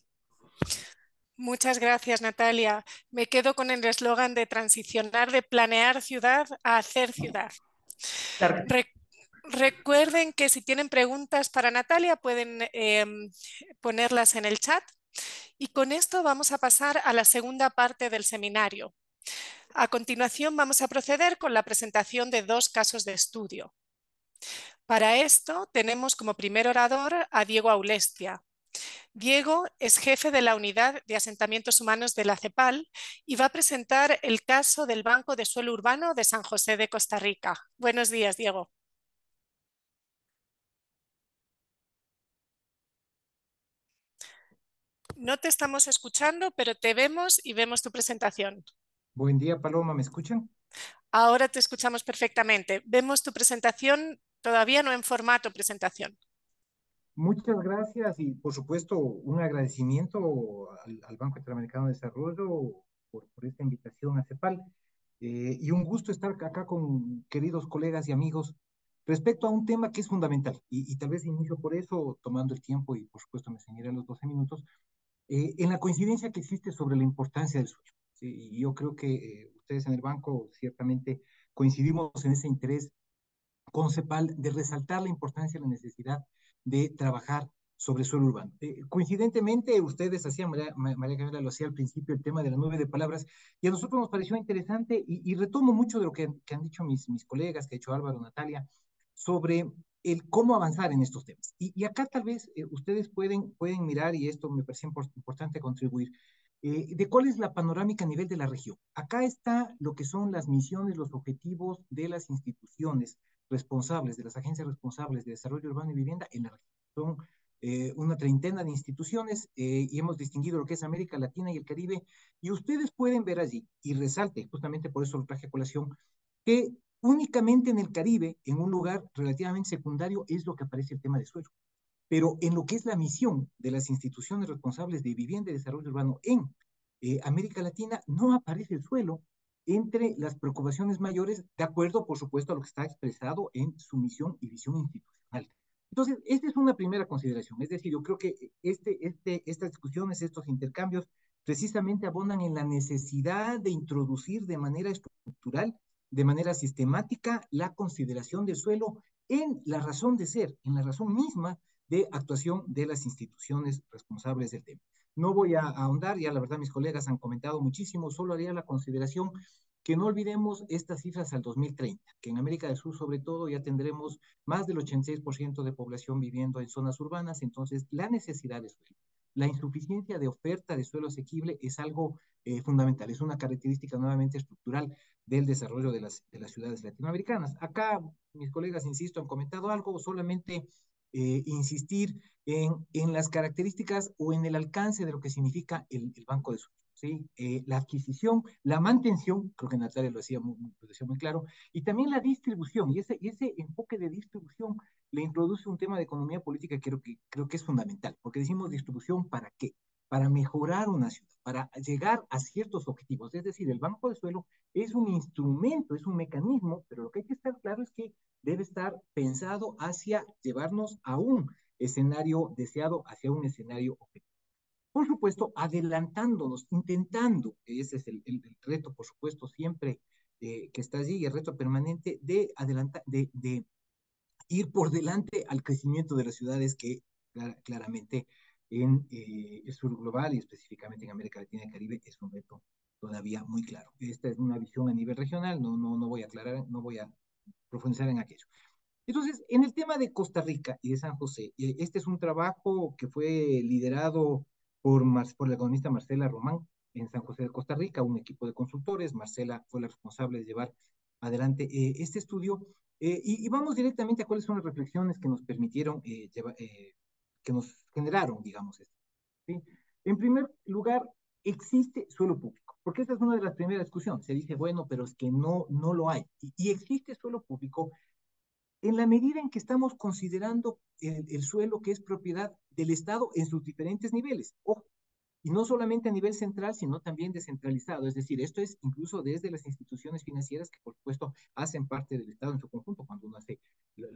Muchas gracias, Natalia. Me quedo con el eslogan de transicionar de planear ciudad a hacer ciudad. Claro. Recuerden que si tienen preguntas para Natalia pueden ponerlas en el chat. Y con esto vamos a pasar a la segunda parte del seminario. A continuación vamos a proceder con la presentación de 2 casos de estudio. Para esto tenemos como primer orador a Diego Aulestia. Diego es jefe de la Unidad de Asentamientos Humanos de la CEPAL y va a presentar el caso del Banco de Suelo Urbano de San José de Costa Rica. Buenos días, Diego. No te estamos escuchando, pero te vemos y vemos tu presentación. Buen día, Paloma, ¿me escuchan? Ahora te escuchamos perfectamente. Vemos tu presentación, todavía no en formato presentación. Muchas gracias y, por supuesto, un agradecimiento al Banco Interamericano de Desarrollo por esta invitación a CEPAL. Y un gusto estar acá con queridos colegas y amigos respecto a un tema que es fundamental, y tal vez inicio por eso, tomando el tiempo, y por supuesto me ceñiré a los 12 minutos, en la coincidencia que existe sobre la importancia del suelo. ¿Sí? Y yo creo que ustedes en el banco ciertamente coincidimos en ese interés conceptual de resaltar la importancia y la necesidad de trabajar sobre suelo urbano. Coincidentemente, ustedes hacían, María Camila lo hacía al principio, el tema de la nube de palabras, y a nosotros nos pareció interesante, y retomo mucho de lo que han dicho mis colegas, que ha dicho Álvaro, Natalia, sobre el cómo avanzar en estos temas. Y acá tal vez ustedes pueden mirar, y esto me parece importante contribuir, de cuál es la panorámica a nivel de la región. Acá está lo que son las misiones, los objetivos de las instituciones responsables, de las agencias responsables de desarrollo urbano y vivienda en la región. Son una treintena de instituciones y hemos distinguido lo que es América Latina y el Caribe, y ustedes pueden ver allí, y resalte, justamente por eso lo traje a colación, que únicamente en el Caribe, en un lugar relativamente secundario, es lo que aparece el tema de suelo. Pero en lo que es la misión de las instituciones responsables de vivienda y desarrollo urbano en América Latina, no aparece el suelo entre las preocupaciones mayores, de acuerdo, por supuesto, a lo que está expresado en su misión y visión institucional. Entonces, esta es una primera consideración. Es decir, yo creo que estas discusiones, estos intercambios, precisamente abonan en la necesidad de introducir de manera estructural, de manera sistemática, la consideración del suelo en la razón de ser, en la razón misma de actuación de las instituciones responsables del tema. No voy a ahondar, ya la verdad mis colegas han comentado muchísimo, solo haría la consideración que no olvidemos estas cifras al 2030, que en América del Sur sobre todo ya tendremos más del 86% de población viviendo en zonas urbanas, entonces la necesidad de suelo, la insuficiencia de oferta de suelo asequible es algo fundamental, es una característica nuevamente estructural del desarrollo de las ciudades latinoamericanas. Acá mis colegas, insisto, han comentado algo, solamente insistir en las características o en el alcance de lo que significa el banco de suelo. ¿Sí? La adquisición, la mantención, creo que Natalia lo decía muy claro, y también la distribución, y ese enfoque de distribución le introduce un tema de economía política que creo que es fundamental, porque decimos distribución ¿para qué? Para mejorar una ciudad, para llegar a ciertos objetivos, es decir, el banco de suelo es un instrumento, es un mecanismo, pero lo que hay que estar claro es que debe estar pensado hacia llevarnos a un escenario deseado, hacia un escenario objetivo. Por supuesto, adelantándonos, intentando, ese es el reto, por supuesto, siempre que está allí, y el reto permanente de adelantar, de ir por delante al crecimiento de las ciudades que claramente en el sur global y específicamente en América Latina y Caribe es un reto todavía muy claro. Esta es una visión a nivel regional, no voy a aclarar, no voy a profundizar en aquello. Entonces, en el tema de Costa Rica y de San José, este es un trabajo que fue liderado por la economista Marcela Román en San José de Costa Rica, un equipo de consultores. Marcela fue la responsable de llevar adelante este estudio. Y vamos directamente a cuáles son las reflexiones que nos permitieron, que nos generaron, digamos, esto. ¿Sí? En primer lugar, existe suelo público, porque esta es una de las primeras discusiones. Se dice, bueno, pero es que no lo hay. Y existe suelo público en la medida en que estamos considerando el suelo que es propiedad del Estado en sus diferentes niveles. Ojo, y no solamente a nivel central, sino también descentralizado. Es decir, esto es incluso desde las instituciones financieras que, por supuesto, hacen parte del Estado en su conjunto, cuando uno hace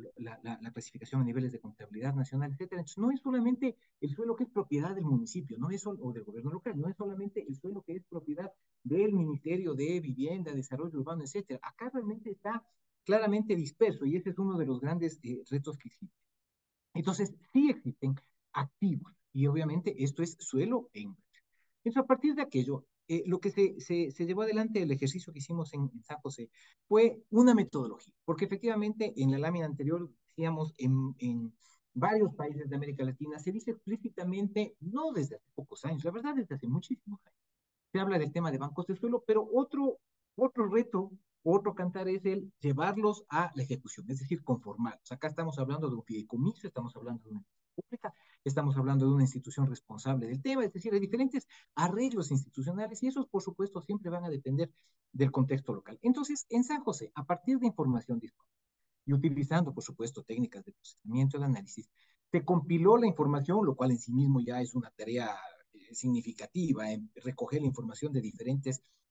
la clasificación a niveles de contabilidad nacional, etcétera. Entonces, no es solamente el suelo que es propiedad del municipio, no es o del gobierno local, no es solamente el suelo que es propiedad del Ministerio de Vivienda, Desarrollo Urbano, etcétera. Acá realmente está claramente disperso, y ese es uno de los grandes retos que existen. Entonces, sí existen activos, y obviamente esto es suelo e inversión. Entonces, a partir de aquello, lo que se llevó adelante, el ejercicio que hicimos en San José, fue una metodología, porque efectivamente en la lámina anterior decíamos en varios países de América Latina se dice explícitamente, no desde hace pocos años, la verdad desde hace muchísimos años, se habla del tema de bancos de suelo, pero otro reto, otro cantar es el llevarlos a la ejecución, es decir, conformarlos. Acá estamos hablando de un fideicomiso, estamos hablando de una pública, estamos hablando de una institución responsable del tema, es decir, hay diferentes arreglos institucionales y esos, por supuesto, siempre van a depender del contexto local. Entonces, en San José, a partir de información disponible y utilizando, por supuesto, técnicas de procesamiento, de análisis, se compiló la información, lo cual en sí mismo ya es una tarea significativa en recoger la información de diferentes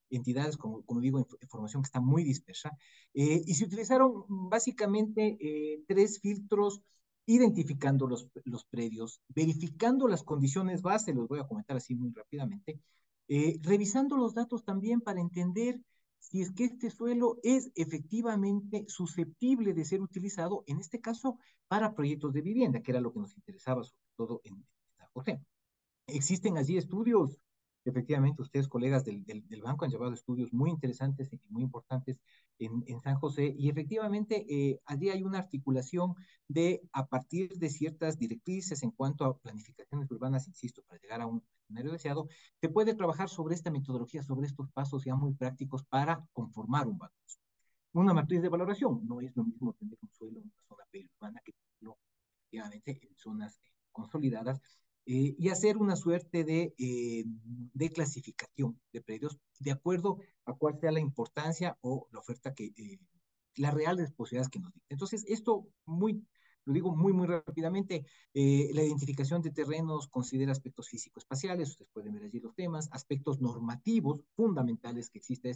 entidades, como digo, información que está muy dispersa, y se utilizaron básicamente tres filtros identificando los predios, verificando las condiciones base, los voy a comentar así muy rápidamente, revisando los datos también para entender si es que este suelo es efectivamente susceptible de ser utilizado, en este caso, para proyectos de vivienda, que era lo que nos interesaba sobre todo en San José. Existen allí estudios, efectivamente, ustedes, colegas del banco, han llevado estudios muy interesantes y muy importantes en San José, y efectivamente allí hay una articulación de, a partir de ciertas directrices en cuanto a planificaciones urbanas, insisto, para llegar a un escenario deseado, se puede trabajar sobre esta metodología, sobre estos pasos ya muy prácticos para conformar un banco. Una matriz de valoración, no es lo mismo tener un suelo en una zona periurbana que tenerlo efectivamente en zonas consolidadas, y hacer una suerte de clasificación de predios de acuerdo a cuál sea la importancia o la oferta las reales posibilidades que nos dicten. Entonces, esto lo digo muy rápidamente, la identificación de terrenos considera aspectos físico-espaciales, ustedes pueden ver allí los temas, aspectos normativos fundamentales, que existe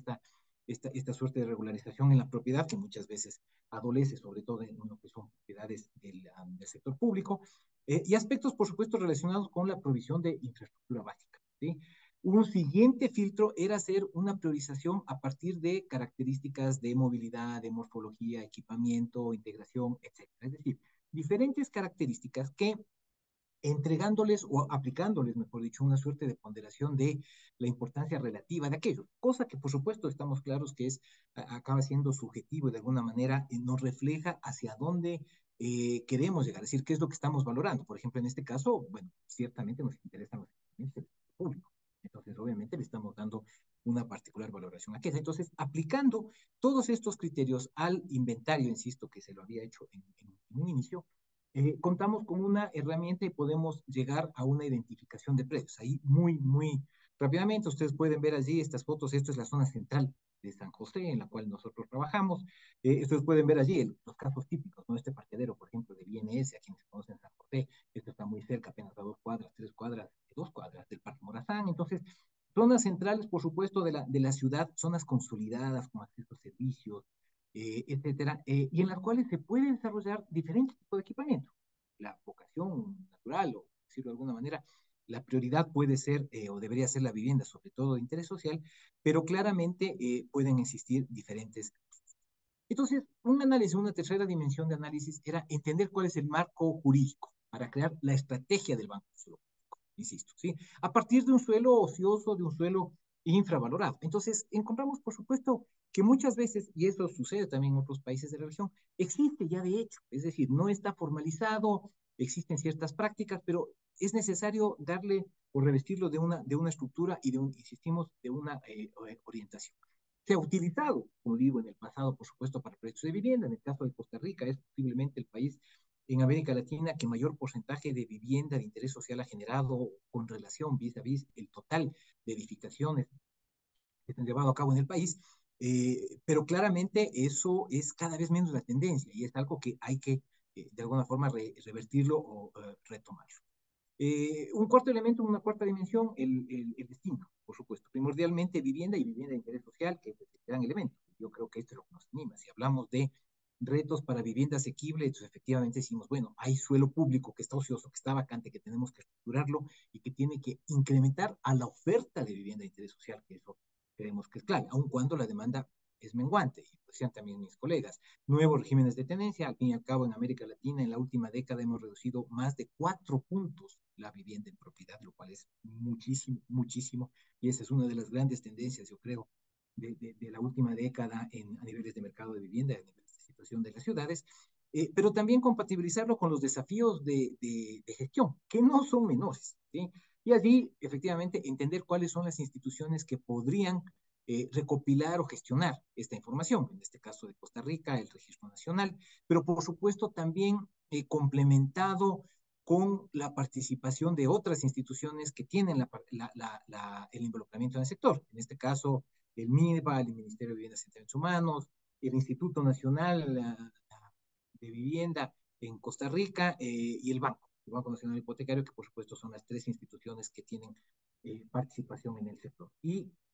esta suerte de regularización en la propiedad, que muchas veces adolece, sobre todo en lo que son propiedades del sector público, y aspectos, por supuesto, relacionados con la provisión de infraestructura básica, ¿sí? Un siguiente filtro era hacer una priorización a partir de características de movilidad, de morfología, equipamiento, integración, etc. Es decir, diferentes características que, entregándoles o aplicándoles, mejor dicho, una suerte de ponderación de la importancia relativa de aquello, cosa que por supuesto estamos claros que acaba siendo subjetivo y de alguna manera nos refleja hacia dónde queremos llegar, es decir, qué es lo que estamos valorando. Por ejemplo, en este caso, bueno, ciertamente nos interesan los equipamientos públicos, entonces obviamente le estamos dando una particular valoración a aquella. Entonces, aplicando todos estos criterios al inventario, insisto, que se lo había hecho en un inicio, contamos con una herramienta y podemos llegar a una identificación de precios. Ahí muy rápidamente, ustedes pueden ver allí estas fotos. Esto es la zona central de San José, en la cual nosotros trabajamos. Ustedes pueden ver allí los casos típicos, ¿no? Este parqueadero, por ejemplo, de BNS, a quienes conocen San José, esto está muy cerca, apenas a 2 cuadras, 3 cuadras, 2 cuadras del Parque Morazán. Entonces, zonas centrales, por supuesto, de la ciudad, zonas consolidadas con acceso a servicios, etcétera, y en las cuales se puede desarrollar diferentes tipos de equipamiento. La vocación natural, o decirlo de alguna manera, la prioridad puede ser o debería ser la vivienda, sobre todo de interés social, pero claramente pueden existir diferentes. Entonces, un análisis, una tercera dimensión de análisis era entender cuál es el marco jurídico para crear la estrategia del banco, insisto, ¿sí? A partir de un suelo ocioso, de un suelo infravalorado. Entonces, encontramos, por supuesto, que muchas veces, y eso sucede también en otros países de la región, existe ya de hecho, es decir, no está formalizado, existen ciertas prácticas, pero es necesario darle o revestirlo de una estructura y insistimos, de una orientación. Se ha utilizado, como digo, en el pasado, por supuesto, para proyectos de vivienda. En el caso de Costa Rica, es posiblemente el país en América Latina que mayor porcentaje de vivienda de interés social ha generado con relación vis a vis el total de edificaciones que se han llevado a cabo en el país, pero claramente eso es cada vez menos la tendencia y es algo que hay que de alguna forma revertirlo o retomarlo. Un cuarto elemento, una cuarta dimensión, el destino, por supuesto. Primordialmente vivienda y vivienda de interés social, que es el gran elemento. Yo creo que esto es lo que nos anima. Si hablamos de retos para vivienda asequible, entonces efectivamente decimos, bueno, hay suelo público que está ocioso, que está vacante, que tenemos que estructurarlo y que tiene que incrementar a la oferta de vivienda de interés social, que eso creemos que es clave, aun cuando la demanda es menguante, y lo decían también mis colegas. Nuevos regímenes de tenencia, al fin y al cabo en América Latina en la última década hemos reducido más de 4 puntos la vivienda en propiedad, lo cual es muchísimo, y esa es una de las grandes tendencias, yo creo, de la última década a niveles de mercado de vivienda, a niveles de situación de las ciudades, pero también compatibilizarlo con los desafíos de gestión, que no son menores, ¿sí? Y allí, efectivamente, entender cuáles son las instituciones que podrían recopilar o gestionar esta información, en este caso de Costa Rica, el Registro Nacional, pero por supuesto también complementado con la participación de otras instituciones que tienen el involucramiento en el sector, en este caso el MINVA, el Ministerio de Vivienda y Derechos Humanos, el Instituto Nacional de Vivienda en Costa Rica y el Banco Nacional Hipotecario, que por supuesto son las tres instituciones que tienen participación en el sector. Y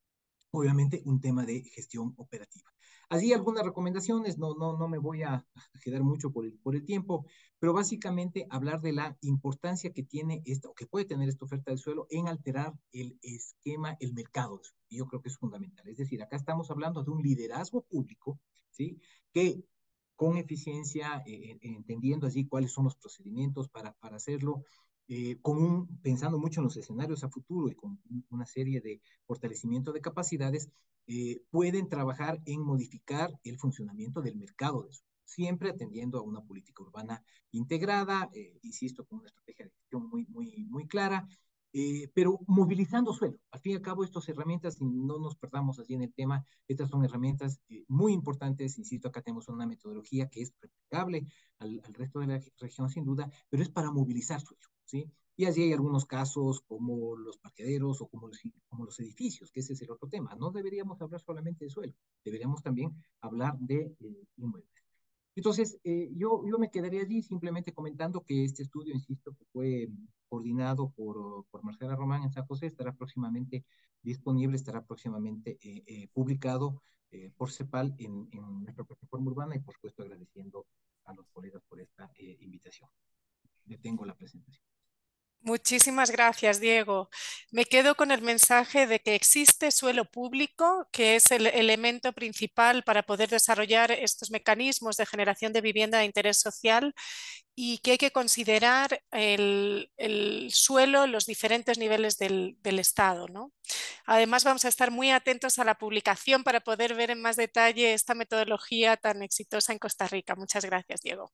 obviamente un tema de gestión operativa. Allí algunas recomendaciones, no me voy a quedar mucho por el tiempo, pero básicamente hablar de la importancia que tiene esta, o que puede tener esta oferta de suelo en alterar el esquema, el mercado. Y yo creo que es fundamental. Es decir, acá estamos hablando de un liderazgo público, ¿sí? Que con eficiencia, entendiendo allí cuáles son los procedimientos para hacerlo, pensando mucho en los escenarios a futuro y con una serie de fortalecimiento de capacidades, pueden trabajar en modificar el funcionamiento del mercado de eso, siempre atendiendo a una política urbana integrada, insisto, con una estrategia de gestión muy clara, pero movilizando suelo. Al fin y al cabo, estas herramientas, y no nos perdamos allí en el tema, estas son herramientas muy importantes. Insisto, acá tenemos una metodología que es replicable al resto de la región, sin duda, pero es para movilizar suelo, ¿sí? Y allí hay algunos casos como los parqueaderos o como los edificios, que ese es el otro tema. No deberíamos hablar solamente de suelo, deberíamos también hablar de inmuebles. Entonces, yo me quedaría allí simplemente comentando que este estudio, insisto, que fue coordinado por Marcela Román en San José, estará próximamente disponible, estará próximamente publicado por CEPAL en nuestra plataforma urbana y, por supuesto, agradeciendo a los colegas por esta invitación. Detengo la presentación. Muchísimas gracias, Diego. Me quedo con el mensaje de que existe suelo público, que es el elemento principal para poder desarrollar estos mecanismos de generación de vivienda de interés social y que hay que considerar el suelo en los diferentes niveles del Estado, ¿no? Además, vamos a estar muy atentos a la publicación para poder ver en más detalle esta metodología tan exitosa en Costa Rica. Muchas gracias, Diego.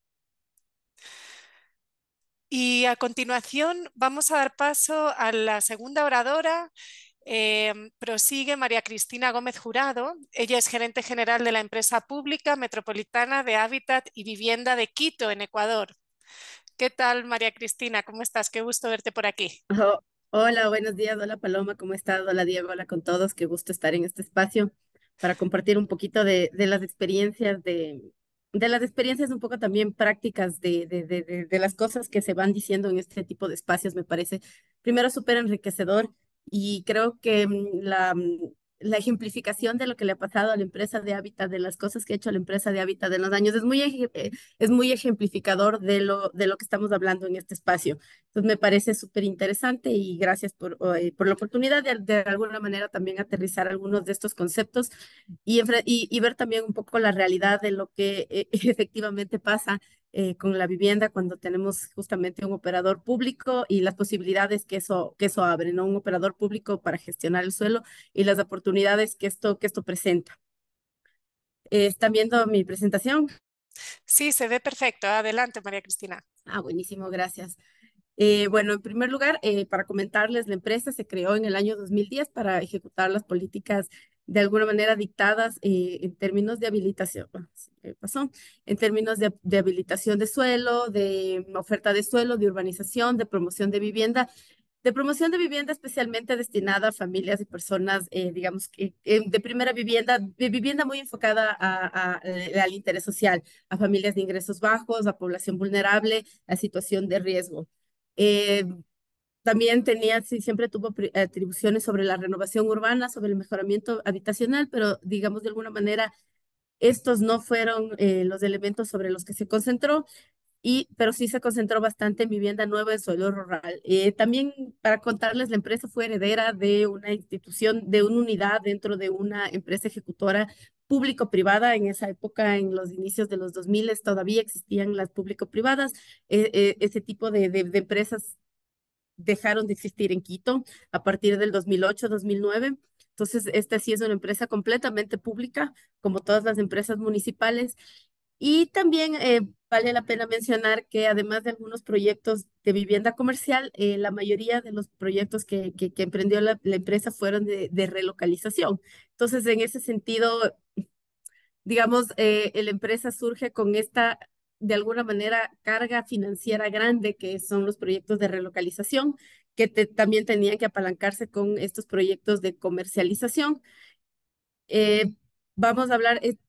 Y a continuación vamos a dar paso a la segunda oradora. Prosigue María Cristina Gómez Jurado. Ella es gerente general de la empresa pública metropolitana de Hábitat y Vivienda de Quito, en Ecuador. ¿Qué tal, María Cristina? ¿Cómo estás? Qué gusto verte por aquí. Oh, hola, buenos días. Hola Paloma, ¿cómo estás? Hola Diego, hola con todos. Qué gusto estar en este espacio para compartir un poquito de las experiencias de las experiencias un poco también prácticas de las cosas que se van diciendo en este tipo de espacios. Me parece primero súper enriquecedor y creo que la ejemplificación de lo que le ha pasado a la empresa de Hábitat, de las cosas que ha hecho la empresa de Hábitat en los años, es muy ejemplificador de lo que estamos hablando en este espacio. Entonces me parece súper interesante y gracias por la oportunidad de alguna manera también aterrizar algunos de estos conceptos y ver también un poco la realidad de lo que efectivamente pasa con la vivienda cuando tenemos justamente un operador público y las posibilidades que eso abre, ¿no? Un operador público para gestionar el suelo y las oportunidades que esto presenta. ¿Están viendo mi presentación? Sí, se ve perfecto. Adelante, María Cristina. Ah, buenísimo, gracias. Bueno, en primer lugar, para comentarles, la empresa se creó en el año 2010 para ejecutar las políticas de alguna manera dictadas en términos de habilitación, bueno, se me pasó, en términos de habilitación de suelo, de oferta de suelo, de urbanización, de promoción de vivienda especialmente destinada a familias y personas, digamos, de primera vivienda, de vivienda muy enfocada al interés social, a familias de ingresos bajos, a población vulnerable, a situación de riesgo. Eh, También tenía, sí, siempre tuvo atribuciones sobre la renovación urbana, sobre el mejoramiento habitacional, pero digamos de alguna manera estos no fueron los elementos sobre los que se concentró, pero sí se concentró bastante en vivienda nueva en suelo rural. También para contarles, la empresa fue heredera de una institución, de una unidad dentro de una empresa ejecutora público-privada. En esa época, en los inicios de los 2000, todavía existían las público-privadas. Ese tipo de empresas dejaron de existir en Quito a partir del 2008-2009. Entonces, esta sí es una empresa completamente pública, como todas las empresas municipales. Y también vale la pena mencionar que además de algunos proyectos de vivienda comercial, la mayoría de los proyectos que emprendió la empresa fueron de relocalización. Entonces, en ese sentido, digamos, la empresa surge con esta, de alguna manera, carga financiera grande, que son los proyectos de relocalización, que también tenían que apalancarse con estos proyectos de comercialización. Eh, Vamos a hablar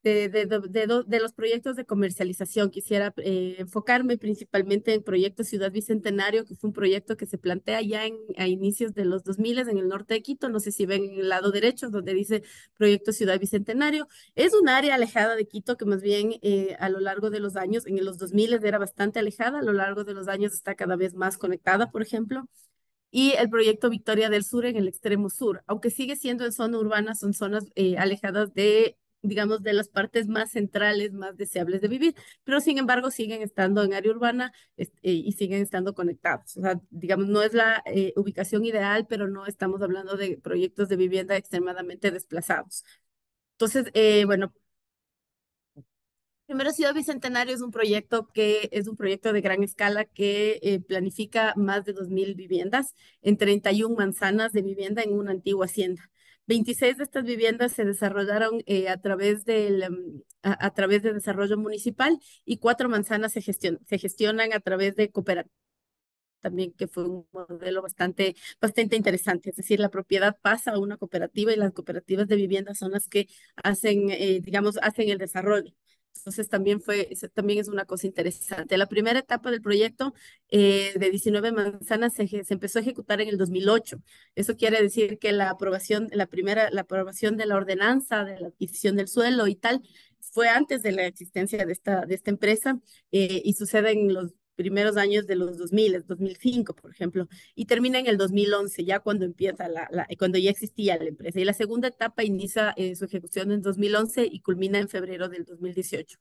de los proyectos de comercialización. Quisiera enfocarme principalmente en Proyecto Ciudad Bicentenario, que fue un proyecto que se plantea ya a inicios de los 2000 en el norte de Quito. No sé si ven en el lado derecho donde dice Proyecto Ciudad Bicentenario. Es un área alejada de Quito que más bien a lo largo de los años, en los 2000 era bastante alejada, a lo largo de los años está cada vez más conectada, por ejemplo. Y el proyecto Victoria del Sur en el extremo sur, aunque sigue siendo en zona urbana, son zonas alejadas de, digamos, de las partes más centrales, más deseables de vivir, pero sin embargo siguen estando en área urbana y siguen estando conectados. O sea, digamos, no es la ubicación ideal, pero no estamos hablando de proyectos de vivienda extremadamente desplazados. Entonces, bueno, primero, Ciudad Bicentenario es un proyecto de gran escala que planifica más de 2000 viviendas en 31 manzanas de vivienda en una antigua hacienda. 26 de estas viviendas se desarrollaron a través de desarrollo municipal y 4 manzanas se gestionan a través de cooperativas también, que fue un modelo bastante interesante. Es decir, la propiedad pasa a una cooperativa y las cooperativas de vivienda son las que hacen, digamos, hacen el desarrollo. Entonces también es una cosa interesante. La primera etapa del proyecto de 19 manzanas se empezó a ejecutar en el 2008. Eso quiere decir que la aprobación de la ordenanza de la adquisición del suelo y tal fue antes de la existencia de esta empresa y sucede en los primeros años de los 2000, 2005, por ejemplo, y termina en el 2011, ya cuando empieza cuando ya existía la empresa. Y la segunda etapa inicia su ejecución en 2011 y culmina en febrero del 2018.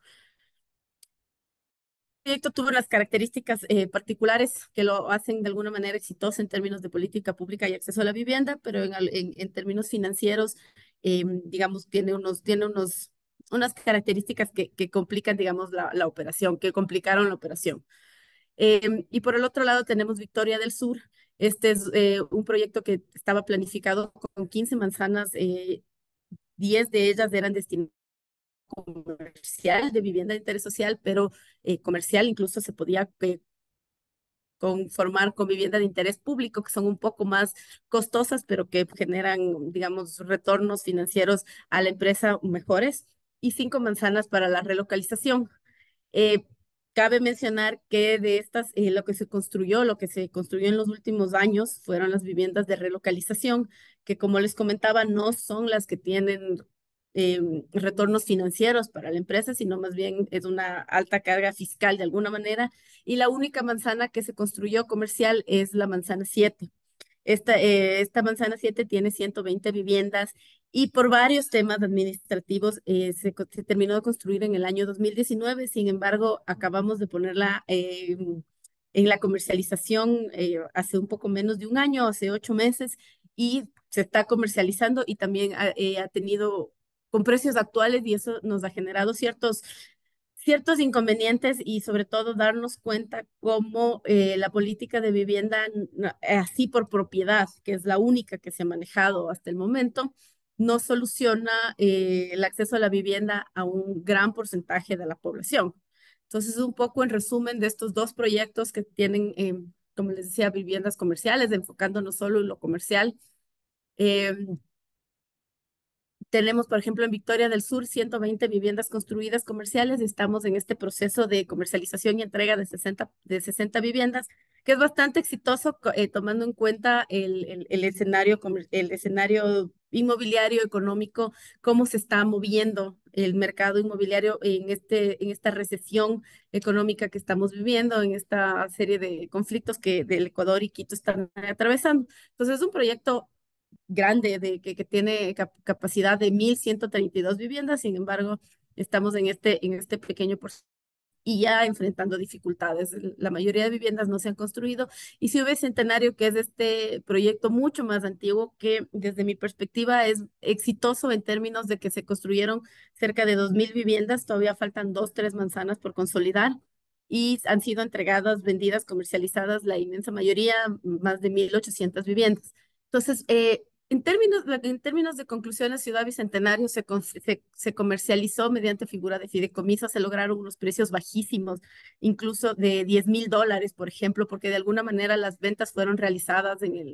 El proyecto tuvo unas características particulares que lo hacen de alguna manera exitoso en términos de política pública y acceso a la vivienda, pero en términos financieros, digamos, tiene unas características que complican, digamos, la operación, que complicaron la operación. Y por el otro lado tenemos Victoria del Sur. Este es un proyecto que estaba planificado con 15 manzanas, 10 de ellas eran destinadas a comercial, de vivienda de interés social, pero comercial incluso se podía conformar con vivienda de interés público, que son un poco más costosas, pero que generan, digamos, retornos financieros a la empresa mejores, y 5 manzanas para la relocalización. Eh, Cabe mencionar que de estas, lo que se construyó en los últimos años fueron las viviendas de relocalización, que como les comentaba, no son las que tienen retornos financieros para la empresa, sino más bien es una alta carga fiscal de alguna manera. Y la única manzana que se construyó comercial es la manzana 7. Esta manzana 7 tiene 120 viviendas y por varios temas administrativos se terminó de construir en el año 2019. Sin embargo, acabamos de ponerla en la comercialización hace un poco menos de un año, hace 8 meses, y se está comercializando y también ha tenido con precios actuales, y eso nos ha generado ciertos inconvenientes y sobre todo darnos cuenta cómo la política de vivienda, así por propiedad, que es la única que se ha manejado hasta el momento, no soluciona el acceso a la vivienda a un gran porcentaje de la población. Entonces, un poco en resumen de estos dos proyectos que tienen, como les decía, viviendas comerciales, enfocándonos solo en lo comercial. Tenemos, por ejemplo, en Victoria del Sur, 120 viviendas construidas comerciales. Estamos en este proceso de comercialización y entrega de 60 viviendas, que es bastante exitoso tomando en cuenta el escenario inmobiliario económico, cómo se está moviendo el mercado inmobiliario en esta recesión económica que estamos viviendo, en esta serie de conflictos que del Ecuador y Quito están atravesando. Entonces, es un proyecto grande que tiene capacidad de 1,132 viviendas. Sin embargo, estamos en este pequeño porcentaje y ya enfrentando dificultades. La mayoría de viviendas no se han construido. Y Ciudad Centenario, que es este proyecto mucho más antiguo, que desde mi perspectiva es exitoso en términos de que se construyeron cerca de 2000 viviendas, todavía faltan 2, 3 manzanas por consolidar, y han sido entregadas, vendidas, comercializadas, la inmensa mayoría, más de 1,800 viviendas. Entonces, en términos de conclusiones, Ciudad Bicentenario se comercializó mediante figura de fideicomiso. Se lograron unos precios bajísimos, incluso de $10,000, por ejemplo, porque de alguna manera las ventas fueron realizadas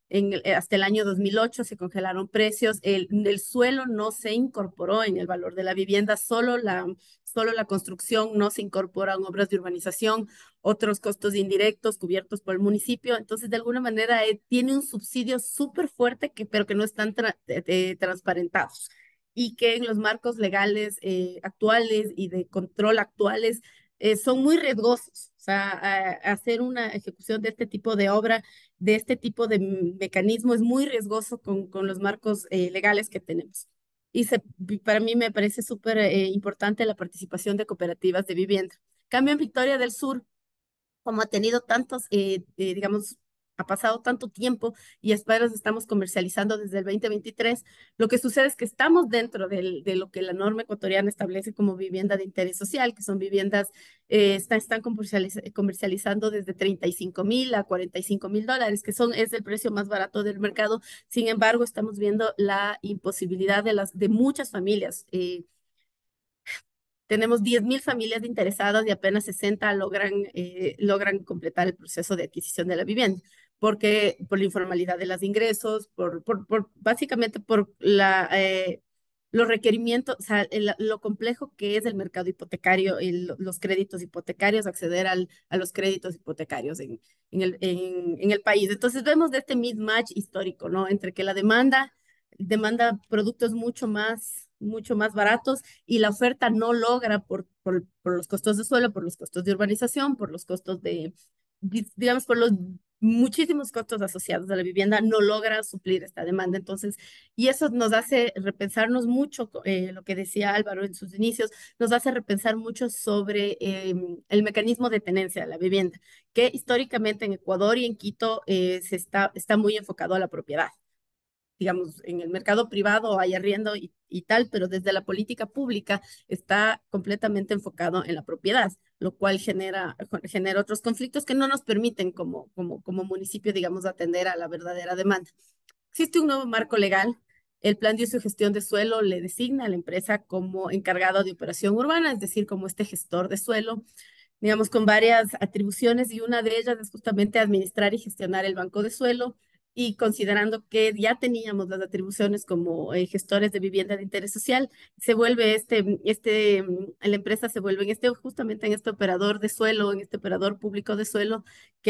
hasta el año 2008 se congelaron precios, el suelo no se incorporó en el valor de la vivienda, solo la construcción no se incorporan obras de urbanización, otros costos indirectos cubiertos por el municipio. Entonces, de alguna manera, tiene un subsidio súper fuerte, pero que no están transparentados y que en los marcos legales actuales y de control actuales son muy riesgosos. O sea, hacer una ejecución de este tipo de obra, de este tipo de mecanismo es muy riesgoso con los marcos legales que tenemos. Para mí me parece súper importante la participación de cooperativas de vivienda. Cambio en Victoria del Sur, como ha tenido tantos, digamos, ha pasado tanto tiempo y apenas estamos comercializando desde el 2023, lo que sucede es que estamos dentro de lo que la norma ecuatoriana establece como vivienda de interés social, que son viviendas, están comercializando desde 35.000 a 45.000 dólares, es el precio más barato del mercado. Sin embargo, estamos viendo la imposibilidad de muchas familias. Tenemos 10.000 familias interesadas y apenas 60 logran completar el proceso de adquisición de la vivienda, porque por la informalidad de los ingresos, básicamente por los requerimientos, o sea, lo complejo que es el mercado hipotecario, los créditos hipotecarios, acceder a los créditos hipotecarios en el país. Entonces vemos de este mismatch histórico, ¿no? Entre que la demanda productos mucho más baratos y la oferta no logra por los costos de suelo, por los costos de urbanización, por los costos digamos, por los muchísimos costos asociados a la vivienda, no logra suplir esta demanda. Entonces, y eso nos hace repensarnos mucho, lo que decía Álvaro en sus inicios, nos hace repensar mucho sobre el mecanismo de tenencia de la vivienda, que históricamente en Ecuador y en Quito está muy enfocado a la propiedad. Digamos, en el mercado privado hay arriendo y tal, pero desde la política pública está completamente enfocado en la propiedad, lo cual genera otros conflictos que no nos permiten como municipio, digamos, atender a la verdadera demanda. Existe un nuevo marco legal. El plan de uso y gestión de suelo le designa a la empresa como encargado de operación urbana, es decir, como este gestor de suelo, digamos, con varias atribuciones, y una de ellas es justamente administrar y gestionar el banco de suelo. Y considerando que ya teníamos las atribuciones como gestores de vivienda de interés social, se vuelve la empresa se vuelve justamente en este operador de suelo, en este operador público de suelo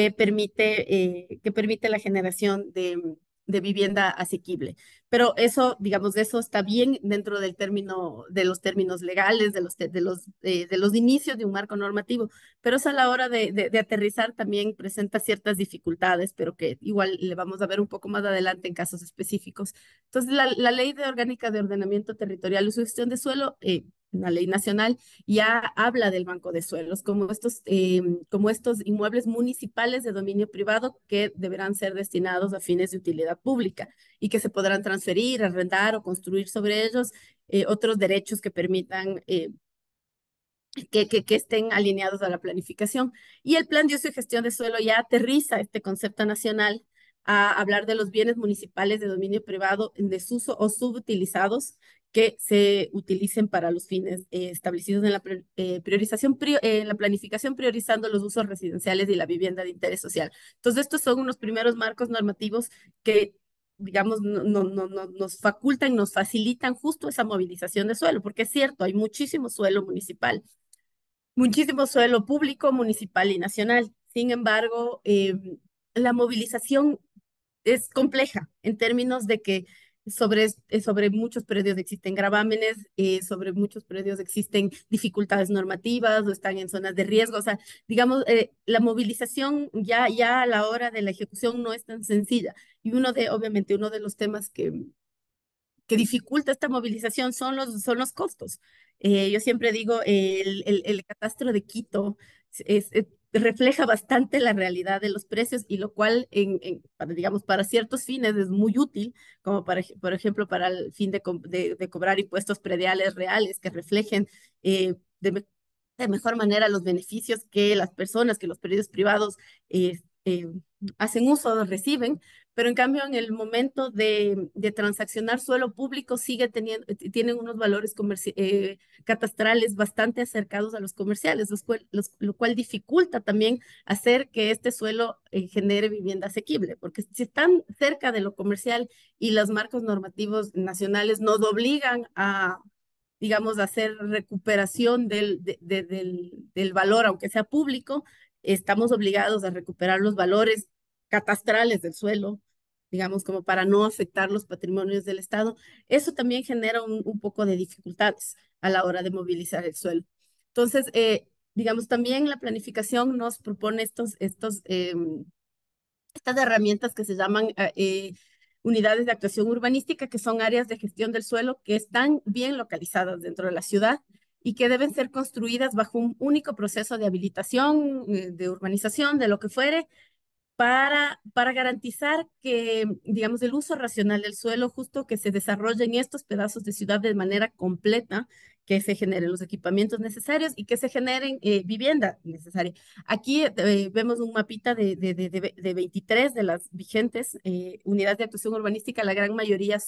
que permite la generación de vivienda asequible. Pero eso, digamos, eso está bien dentro de los términos legales, de los inicios de un marco normativo, pero eso a la hora de aterrizar también presenta ciertas dificultades, pero que igual le vamos a ver un poco más adelante en casos específicos. Entonces, la Ley Orgánica de Ordenamiento Territorial y Gestión de Suelo, una ley nacional, ya habla del banco de suelos como estos inmuebles municipales de dominio privado que deberán ser destinados a fines de utilidad pública y que se podrán transferir, arrendar o construir sobre ellos otros derechos que permitan que estén alineados a la planificación. Y el plan de uso y gestión de suelo ya aterriza este concepto nacional a hablar de los bienes municipales de dominio privado en desuso o subutilizados que se utilicen para los fines establecidos en la en la planificación, priorizando los usos residenciales y la vivienda de interés social. Entonces, estos son unos primeros marcos normativos que, digamos, nos facultan, nos facilitan justo esa movilización de suelo, porque es cierto, hay muchísimo suelo público, municipal y nacional. Sin embargo, la movilización es compleja en términos de que sobre muchos predios existen gravámenes, sobre muchos predios existen dificultades normativas o están en zonas de riesgo. O sea, digamos, la movilización ya a la hora de la ejecución no es tan sencilla. Y obviamente, uno de los temas que dificulta esta movilización son los costos. Yo siempre digo, el catastro de Quito refleja bastante la realidad de los precios, y lo cual, digamos, para ciertos fines es muy útil, como por ejemplo para el fin de cobrar impuestos prediales reales que reflejen de mejor manera los beneficios que las personas, que los predios privados eh, hacen uso, reciben, pero en cambio en el momento de transaccionar suelo público tienen unos valores catastrales bastante acercados a los comerciales, lo cual dificulta también hacer que este suelo genere vivienda asequible, porque si están cerca de lo comercial y los marcos normativos nacionales nos obligan a, digamos, hacer recuperación del valor, aunque sea público, estamos obligados a recuperar los valores catastrales del suelo, digamos, como para no afectar los patrimonios del Estado. Eso también genera un poco de dificultades a la hora de movilizar el suelo. Entonces, digamos, también la planificación nos propone estas herramientas que se llaman unidades de actuación urbanística, que son áreas de gestión del suelo que están bien localizadas dentro de la ciudad y que deben ser construidas bajo un único proceso de habilitación, de urbanización, de lo que fuere, para garantizar que, digamos, el uso racional del suelo, justo que se desarrollen estos pedazos de ciudad de manera completa, que se generen los equipamientos necesarios y que se generen vivienda necesaria. Aquí vemos un mapita de 23 de las vigentes unidades de actuación urbanística. La gran mayoría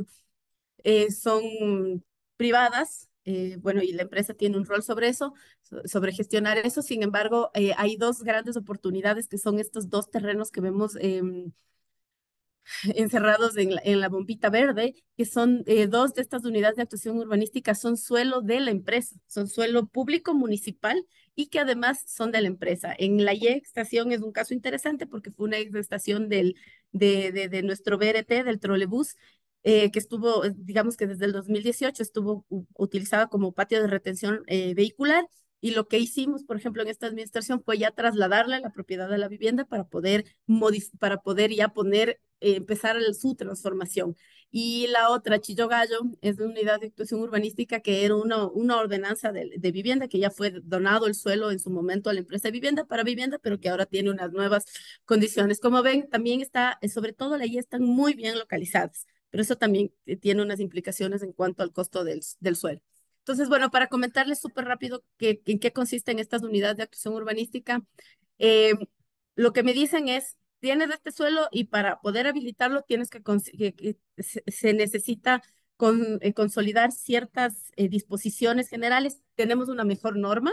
son privadas. Bueno, y la empresa tiene un rol sobre eso, sobre gestionar eso. Sin embargo, hay dos grandes oportunidades que son estos dos terrenos que vemos encerrados en la bombita verde, que son dos de estas unidades de actuación urbanística, son suelo de la empresa, son suelo público municipal y que además son de la empresa. En la Y estación es un caso interesante porque fue una ex estación de nuestro BRT, del trolebús, que estuvo, digamos que desde el 2018 estuvo utilizada como patio de retención vehicular. Y lo que hicimos, por ejemplo, en esta administración fue ya trasladarle la propiedad de la vivienda para poder ya empezar su transformación. Y la otra, Chillo Gallo, es una unidad de actuación urbanística que era una ordenanza de vivienda que ya fue donado el suelo en su momento a la empresa de vivienda para vivienda, pero que ahora tiene unas nuevas condiciones. Como ven, también está, sobre todo la I están muy bien localizadas, pero eso también tiene unas implicaciones en cuanto al costo del suelo. Entonces, bueno, para comentarles súper rápido en qué consisten estas unidades de actuación urbanística, eh, lo que me dicen es, tienes este suelo y para poder habilitarlo tienes que se necesita consolidar ciertas disposiciones generales. Tenemos una mejor norma.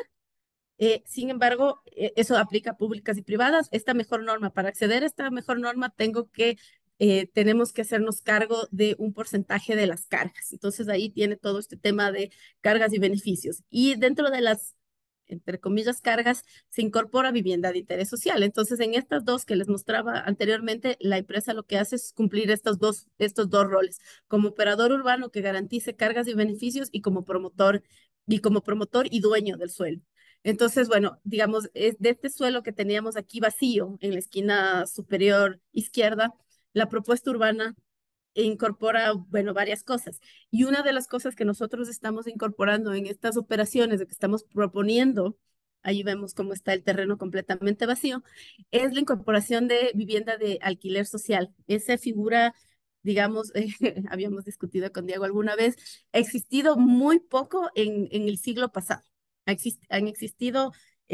Sin embargo, eso aplica a públicas y privadas. Esta mejor norma, para acceder a esta mejor norma, tenemos que hacernos cargo de un porcentaje de las cargas. Entonces ahí tiene todo este tema de cargas y beneficios. Y dentro de las, entre comillas, cargas, se incorpora vivienda de interés social. Entonces, en estas dos que les mostraba anteriormente, la empresa lo que hace es cumplir estos dos roles, como operador urbano que garantice cargas y beneficios y como promotor y dueño del suelo. Entonces, bueno, digamos, es de este suelo que teníamos aquí vacío en la esquina superior izquierda, la propuesta urbana incorpora, bueno, varias cosas. Y una de las cosas que nosotros estamos incorporando en estas operaciones, de que estamos proponiendo, ahí vemos cómo está el terreno completamente vacío, es la incorporación de vivienda de alquiler social. Esa figura, digamos, habíamos discutido con Diego alguna vez, ha existido muy poco en el siglo pasado. Han existido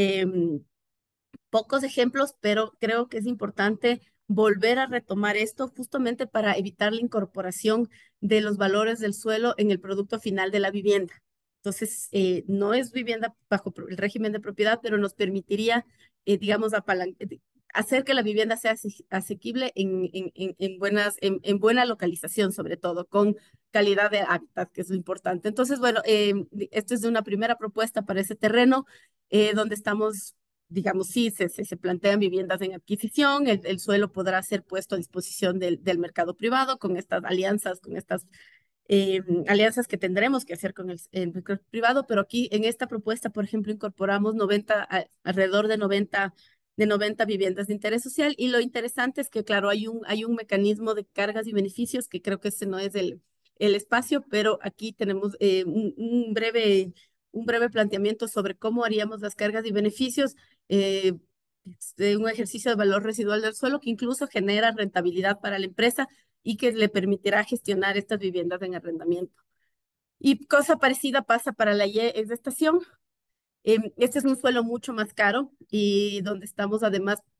pocos ejemplos, pero creo que es importante volver a retomar esto justamente para evitar la incorporación de los valores del suelo en el producto final de la vivienda. Entonces, no es vivienda bajo el régimen de propiedad, pero nos permitiría, digamos, hacer que la vivienda sea asequible en buena localización, sobre todo, con calidad de hábitat, que es lo importante. Entonces, bueno, esto es de una primera propuesta para ese terreno, donde estamos, digamos, sí, se plantean viviendas en adquisición, el suelo podrá ser puesto a disposición del mercado privado con estas alianzas, alianzas que tendremos que hacer con el mercado privado, pero aquí en esta propuesta, por ejemplo, incorporamos alrededor de 90 viviendas de interés social, y lo interesante es que, claro, hay un mecanismo de cargas y beneficios que creo que ese no es el espacio, pero aquí tenemos un breve planteamiento sobre cómo haríamos las cargas y beneficios, de un ejercicio de valor residual del suelo que incluso genera rentabilidad para la empresa y que le permitirá gestionar estas viviendas en arrendamiento. Y cosa parecida pasa para la Y estación. Este es un suelo mucho más caro y donde estamos además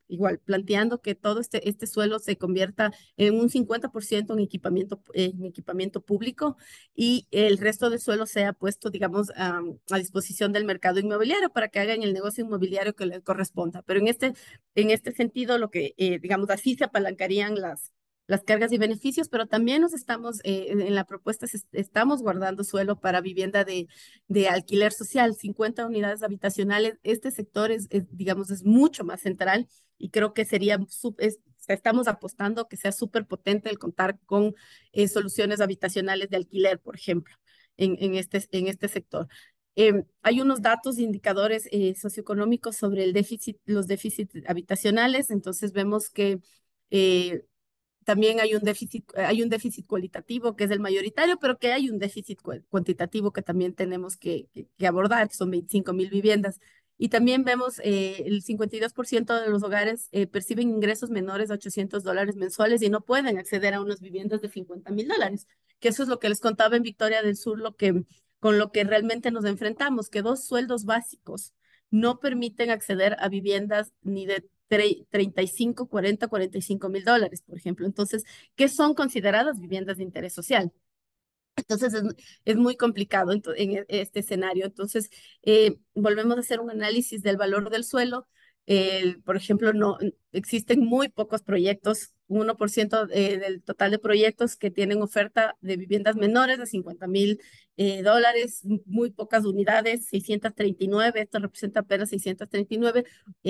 igual planteando que todo este suelo se convierta en un 50% en equipamiento público y el resto del suelo sea puesto, digamos, a disposición del mercado inmobiliario para que hagan el negocio inmobiliario que les corresponda. Pero en este sentido, lo que, digamos, así se apalancarían las cargas y beneficios, pero también nos estamos, en la propuesta estamos guardando suelo para vivienda de alquiler social, 50 unidades habitacionales. Este sector digamos, es mucho más central y creo que estamos apostando que sea súper potente el contar con soluciones habitacionales de alquiler, por ejemplo, en este sector. Hay unos datos e indicadores socioeconómicos sobre los déficits habitacionales, entonces vemos que eh, también hay un déficit cualitativo que es el mayoritario, pero que hay un déficit cuantitativo que también tenemos que abordar, que son 25.000 viviendas. Y también vemos el 52% de los hogares perciben ingresos menores a $800 mensuales y no pueden acceder a unas viviendas de $50.000, que eso es lo que les contaba en Victoria del Sur, con lo que realmente nos enfrentamos, que 2 sueldos básicos no permiten acceder a viviendas ni de 35, 40, $45.000, por ejemplo. Entonces, ¿qué son consideradas viviendas de interés social? Entonces, es muy complicado este escenario. Entonces, volvemos a hacer un análisis del valor del suelo. Por ejemplo, no existen muy pocos proyectos, 1% del total de proyectos que tienen oferta de viviendas menores de $50.000, muy pocas unidades, 639, esto representa apenas 639.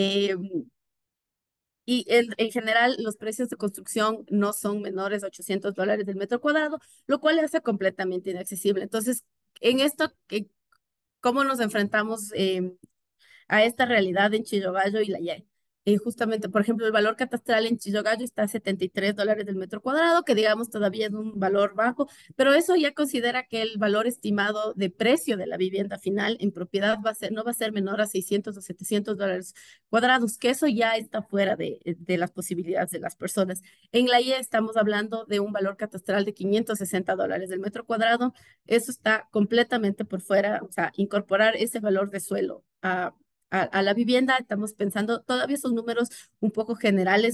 Y en general, los precios de construcción no son menores a $800 del metro cuadrado, lo cual le hace completamente inaccesible. Entonces, en esto, ¿cómo nos enfrentamos a esta realidad en Chillogallo y La Yay? Justamente, por ejemplo, el valor catastral en Chillogallo está a $73 del metro cuadrado, que digamos todavía es un valor bajo, pero eso ya considera que el valor estimado de precio de la vivienda final en propiedad no va a ser menor a 600 o $700 cuadrados, que eso ya está fuera de las posibilidades de las personas. En La Yay estamos hablando de un valor catastral de $560 del metro cuadrado, eso está completamente por fuera, o sea, incorporar ese valor de suelo a la vivienda. Estamos pensando, todavía son números un poco generales,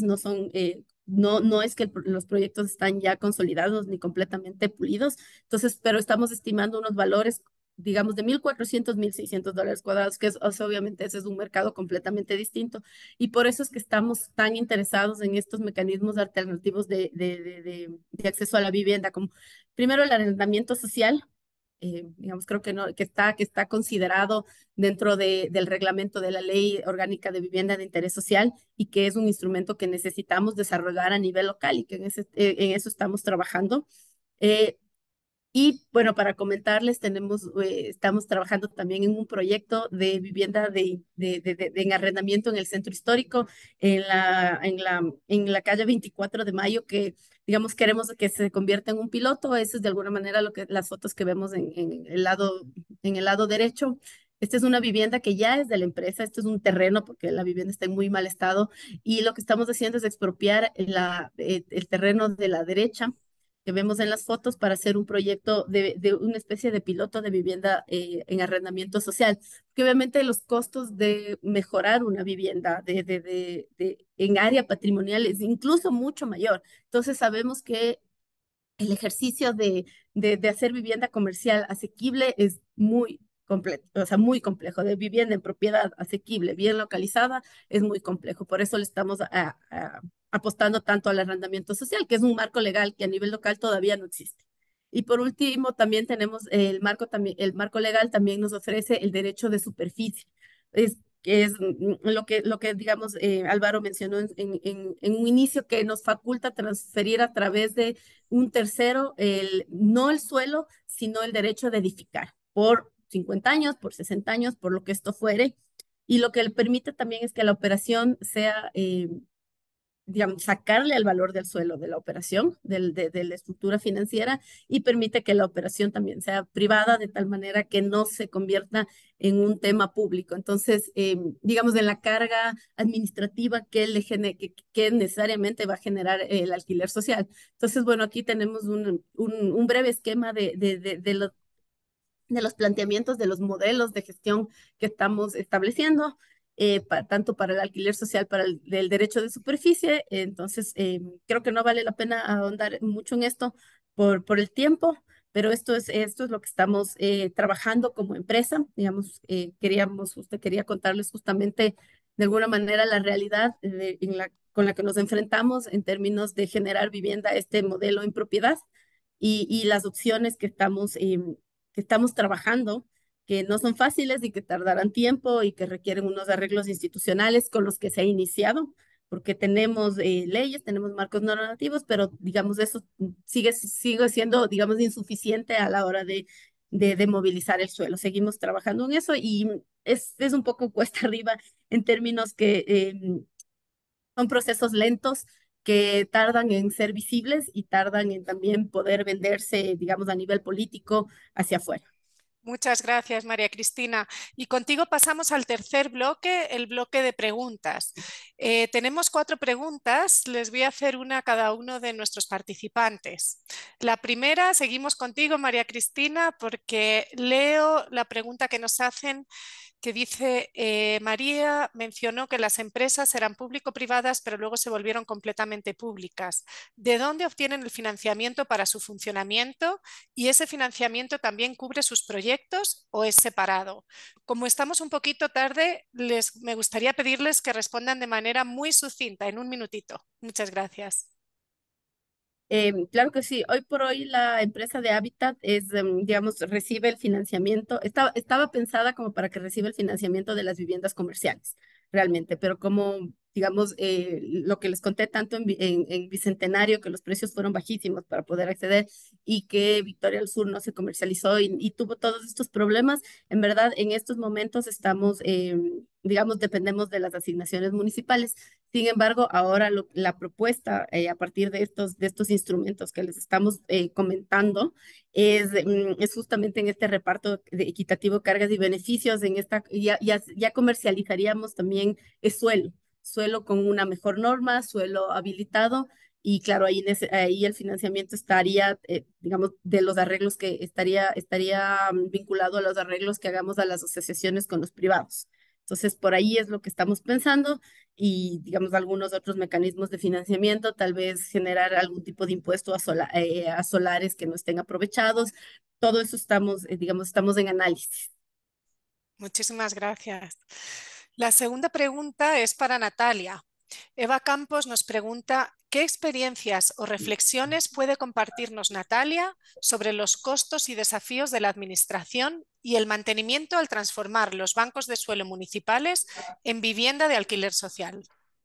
no es que los proyectos están ya consolidados ni completamente pulidos, entonces, pero estamos estimando unos valores, digamos, de 1.400, $1.600 cuadrados, que obviamente ese es un mercado completamente distinto, y por eso es que estamos tan interesados en estos mecanismos alternativos de acceso a la vivienda, como primero el arrendamiento social. Digamos, creo que, no, que está considerado dentro del reglamento de la Ley Orgánica de Vivienda de Interés Social y que es un instrumento que necesitamos desarrollar a nivel local y que en eso estamos trabajando. Eh, y bueno, para comentarles, estamos trabajando también en un proyecto de vivienda en arrendamiento en el centro histórico, en la calle 24 de Mayo, que digamos queremos que se convierta en un piloto. Eso es de alguna manera las fotos que vemos en el lado derecho. Esta es una vivienda que ya es de la empresa, este es un terreno porque la vivienda está en muy mal estado y lo que estamos haciendo es expropiar el terreno de la derecha que vemos en las fotos para hacer un proyecto de una especie de piloto de vivienda en arrendamiento social, que obviamente los costos de mejorar una vivienda en área patrimonial es incluso mucho mayor. Entonces sabemos que el ejercicio de hacer vivienda comercial asequible es muy complejo, o sea, muy complejo. De vivienda en propiedad asequible, bien localizada, es muy complejo. Por eso le estamos apostando tanto al arrendamiento social, que es un marco legal que a nivel local todavía no existe. Y por último, también tenemos el marco legal también nos ofrece el derecho de superficie. Que es lo que digamos, Álvaro mencionó en un inicio, que nos faculta transferir a través de un tercero, no el suelo, sino el derecho de edificar por 50 años, por 60 años, por lo que esto fuere. Y lo que le permite también es que la operación sea, digamos, sacarle el valor del suelo de la operación, de la estructura financiera, y permite que la operación también sea privada de tal manera que no se convierta en un tema público. Entonces, digamos, en la carga administrativa que necesariamente va a generar el alquiler social. Entonces, bueno, aquí tenemos un breve esquema de los planteamientos, de los modelos de gestión que estamos estableciendo. tanto para el alquiler social, para el derecho de superficie. Entonces, creo que no vale la pena ahondar mucho en esto por el tiempo, pero esto es lo que estamos trabajando como empresa. Digamos, usted quería contarles justamente de alguna manera la realidad con la que nos enfrentamos en términos de generar vivienda, este modelo en propiedad y las opciones que estamos trabajando, que no son fáciles y que tardarán tiempo y que requieren unos arreglos institucionales con los que se ha iniciado, porque tenemos leyes, tenemos marcos normativos, pero digamos eso sigue siendo, digamos, insuficiente a la hora de movilizar el suelo. Seguimos trabajando en eso y es un poco cuesta arriba en términos que son procesos lentos que tardan en ser visibles y tardan en también poder venderse, digamos, a nivel político hacia afuera. Muchas gracias, María Cristina. Y contigo pasamos al tercer bloque, el bloque de preguntas. Tenemos 4 preguntas, les voy a hacer una a cada uno de nuestros participantes. La primera, seguimos contigo, María Cristina, porque leo la pregunta que nos hacen, que dice, María mencionó que las empresas eran público-privadas, pero luego se volvieron completamente públicas. ¿De dónde obtienen el financiamiento para su funcionamiento? ¿Y ese financiamiento también cubre sus proyectos o es separado? Como estamos un poquito tarde, me gustaría pedirles que respondan de manera muy sucinta, en un minutito. Muchas gracias. Claro que sí. Hoy por hoy la empresa de Habitat digamos, recibe el financiamiento. Estaba pensada como para que reciba el financiamiento de las viviendas comerciales, realmente, pero como, digamos, lo que les conté tanto en Bicentenario, que los precios fueron bajísimos para poder acceder y que Victoria del Sur no se comercializó y tuvo todos estos problemas, en verdad, en estos momentos estamos, digamos, dependemos de las asignaciones municipales. Sin embargo, ahora la propuesta a partir de estos instrumentos que les estamos comentando es justamente en este reparto de equitativo, cargas y beneficios. Ya comercializaríamos también suelo con una mejor norma, suelo habilitado. Y claro, ahí el financiamiento estaría, digamos, de los arreglos que estaría vinculado a los arreglos que hagamos a las asociaciones con los privados. Entonces, por ahí es lo que estamos pensando y, digamos, algunos otros mecanismos de financiamiento, tal vez generar algún tipo de impuesto a solares que no estén aprovechados. Todo eso digamos, estamos en análisis. Muchísimas gracias. La segunda pregunta es para Natalia. Eva Campos nos pregunta, ¿qué experiencias o reflexiones puede compartirnos Natalia sobre los costos y desafíos de la administración y el mantenimiento al transformar los bancos de suelo municipales en vivienda de alquiler social?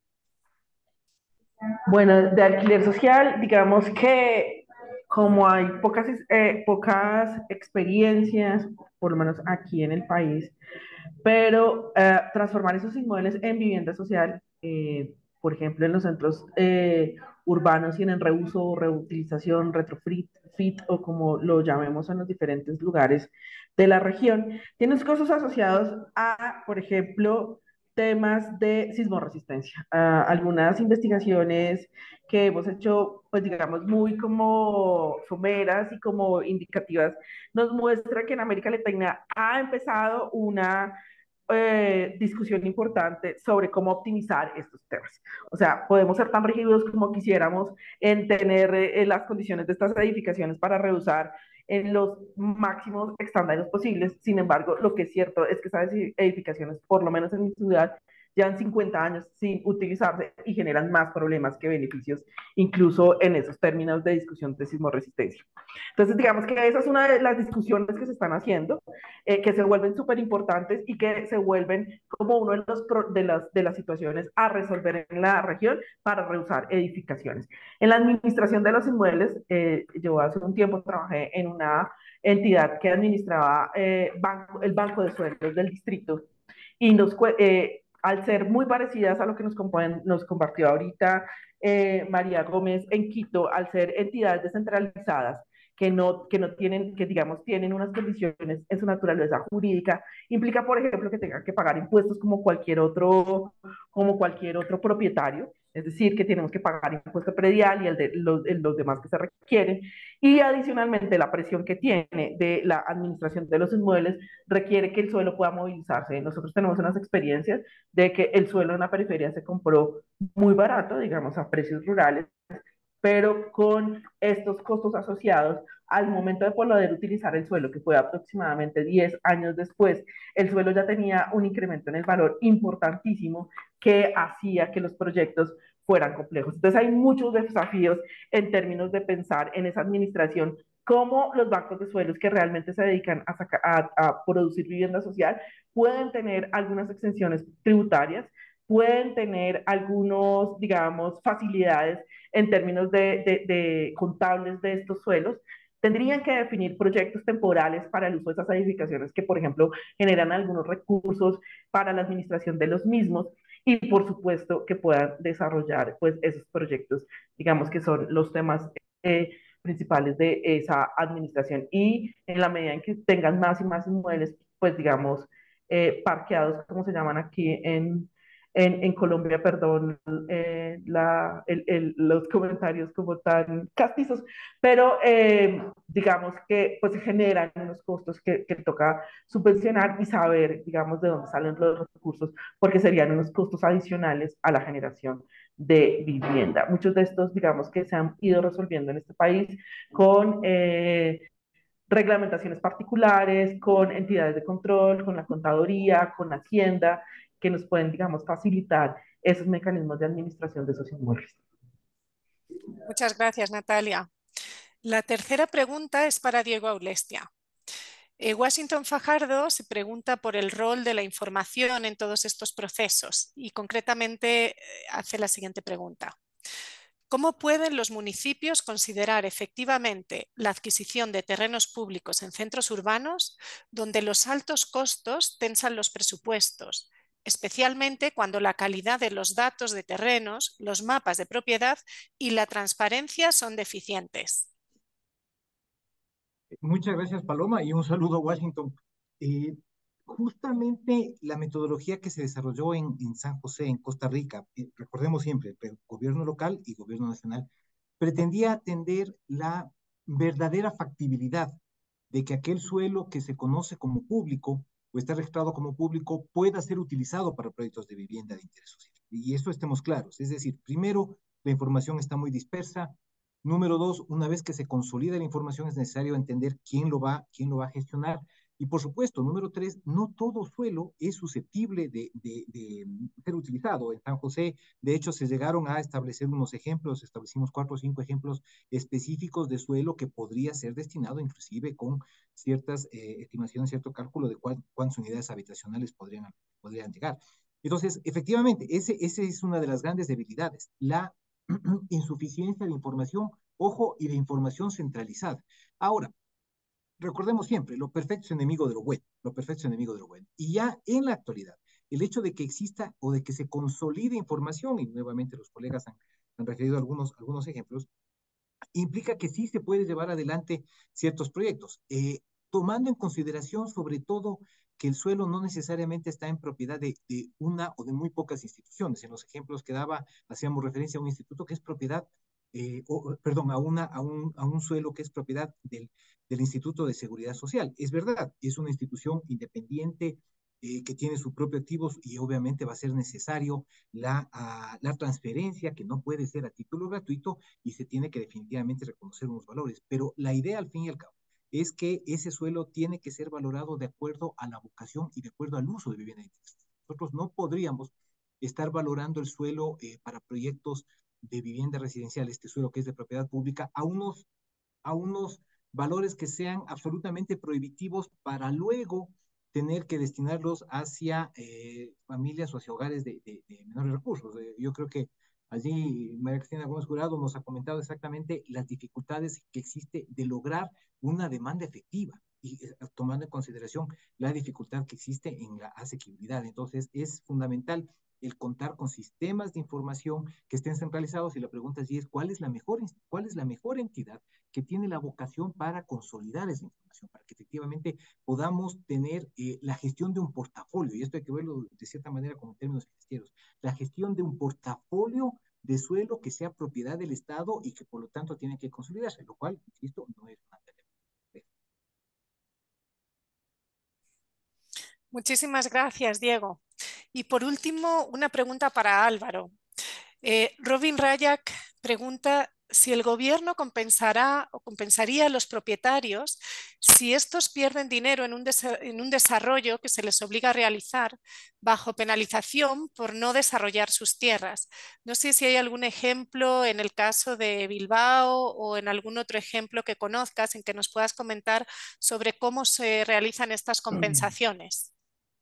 Bueno, de alquiler social, digamos que como hay pocas experiencias, por lo menos aquí en el país, pero transformar esos inmuebles en vivienda social, por ejemplo, en los centros urbanos tienen reuso, reutilización, retrofit, o como lo llamemos en los diferentes lugares de la región, tienen costos asociados a, por ejemplo, temas de sismorresistencia. Algunas investigaciones que hemos hecho, pues digamos, muy como someras y como indicativas, nos muestra que en América Latina ha empezado una discusión importante sobre cómo optimizar estos temas. O sea, podemos ser tan rígidos como quisiéramos en tener las condiciones de estas edificaciones para rehusar en los máximos estándares posibles. Sin embargo, lo que es cierto es que esas edificaciones, por lo menos en mi ciudad, llevan 50 años sin utilizarse y generan más problemas que beneficios, incluso en esos términos de discusión de sismoresistencia. Entonces, digamos que esa es una de las discusiones que se están haciendo, que se vuelven súper importantes y que se vuelven como uno de las situaciones a resolver en la región para rehusar edificaciones. En la administración de los inmuebles, yo hace un tiempo trabajé en una entidad que administraba el banco de sueldos del distrito y al ser muy parecidas a lo que nos compartió ahorita María Gómez en Quito, al ser entidades descentralizadas, que no tienen, que digamos tienen unas condiciones en su naturaleza jurídica, implica, por ejemplo, que tengan que pagar impuestos como cualquier otro propietario, es decir, que tenemos que pagar impuesto predial y los demás que se requieren, y adicionalmente la presión que tiene de la administración de los inmuebles requiere que el suelo pueda movilizarse. Nosotros tenemos unas experiencias de que el suelo en la periferia se compró muy barato, digamos, a precios rurales, pero con estos costos asociados al momento de poder utilizar el suelo, que fue aproximadamente 10 años después, el suelo ya tenía un incremento en el valor importantísimo que hacía que los proyectos fueran complejos. Entonces hay muchos desafíos en términos de pensar en esa administración, cómo los bancos de suelos que realmente se dedican a producir vivienda social pueden tener algunas exenciones tributarias, pueden tener algunos, digamos, facilidades en términos de contables de estos suelos, tendrían que definir proyectos temporales para el uso de esas edificaciones que, por ejemplo, generan algunos recursos para la administración de los mismos y, por supuesto, que puedan desarrollar pues, esos proyectos, digamos que son los temas principales de esa administración. Y en la medida en que tengan más y más inmuebles, pues, digamos, parqueados, como se llaman aquí en Colombia, perdón, los comentarios como tan castizos, pero digamos que pues generan unos costos que toca subvencionar y saber, digamos, de dónde salen los recursos, porque serían unos costos adicionales a la generación de vivienda. Muchos de estos, digamos, que se han ido resolviendo en este país con reglamentaciones particulares, con entidades de control, con la contaduría, con Hacienda, que nos pueden, digamos, facilitar esos mecanismos de administración de esos inmuebles. Muchas gracias, Natalia. La tercera pregunta es para Diego Aulestia. Washington Fajardo se pregunta por el rol de la información en todos estos procesos y concretamente hace la siguiente pregunta. ¿Cómo pueden los municipios considerar efectivamente la adquisición de terrenos públicos en centros urbanos donde los altos costos tensan los presupuestos, especialmente cuando la calidad de los datos de terrenos, los mapas de propiedad y la transparencia son deficientes? Muchas gracias, Paloma, y un saludo a Washington. Eh, Justamente la metodología que se desarrolló en San José, en Costa Rica, recordemos siempre, gobierno local y gobierno nacional, pretendía atender la verdadera factibilidad de que aquel suelo que se conoce como público o está registrado como público pueda ser utilizado para proyectos de vivienda de interés social. Y eso estemos claros. Es decir, primero, la información está muy dispersa. Número dos, una vez que se consolida la información es necesario entender quién lo va a gestionar. Y por supuesto, número tres, no todo suelo es susceptible de ser utilizado. En San José, de hecho, se llegaron a establecer unos ejemplos, establecimos 4 o 5 ejemplos específicos de suelo que podría ser destinado inclusive con ciertas estimaciones, cierto cálculo de cuántas unidades habitacionales podrían llegar. Entonces, efectivamente, ese es una de las grandes debilidades, la insuficiencia de información, ojo, y de información centralizada. Ahora, recordemos siempre, lo perfecto es enemigo de lo bueno, lo perfecto es enemigo de lo bueno. Y ya en la actualidad, el hecho de que exista o de que se consolide información, y nuevamente los colegas han referido algunos ejemplos, implica que sí se puede llevar adelante ciertos proyectos, tomando en consideración sobre todo que el suelo no necesariamente está en propiedad de una o de muy pocas instituciones. En los ejemplos que daba, hacíamos referencia a un instituto que es propiedad, perdón, a un suelo que es propiedad del Instituto de Seguridad Social. Es verdad, es una institución independiente que tiene sus propios activos y obviamente va a ser necesario la transferencia, que no puede ser a título gratuito y se tiene que definitivamente reconocer unos valores. Pero la idea, al fin y al cabo, es que ese suelo tiene que ser valorado de acuerdo a la vocación y de acuerdo al uso de vivienda. Nosotros no podríamos estar valorando el suelo para proyectos de vivienda residencial, este suelo que es de propiedad pública, a unos valores que sean absolutamente prohibitivos para luego tener que destinarlos hacia familias o hacia hogares de menores recursos. Yo creo que allí María Cristina Gómez Jurado nos ha comentado exactamente las dificultades que existe de lograr una demanda efectiva y tomando en consideración la dificultad que existe en la asequibilidad. Entonces es fundamental el contar con sistemas de información que estén centralizados y la pregunta allí es ¿cuál es la mejor entidad que tiene la vocación para consolidar esa información, para que efectivamente podamos tener la gestión de un portafolio, y esto hay que verlo de cierta manera como términos financieros, la gestión de un portafolio de suelo que sea propiedad del Estado y que por lo tanto tiene que consolidarse, lo cual, insisto, no es una tarea. Muchísimas gracias, Diego. Y por último, una pregunta para Álvaro. Robin Rayak pregunta si el gobierno compensará o compensaría a los propietarios si estos pierden dinero en un desarrollo que se les obliga a realizar bajo penalización por no desarrollar sus tierras. No sé si hay algún ejemplo en el caso de Bilbao o en algún otro ejemplo que conozcas en que nos puedas comentar sobre cómo se realizan estas compensaciones.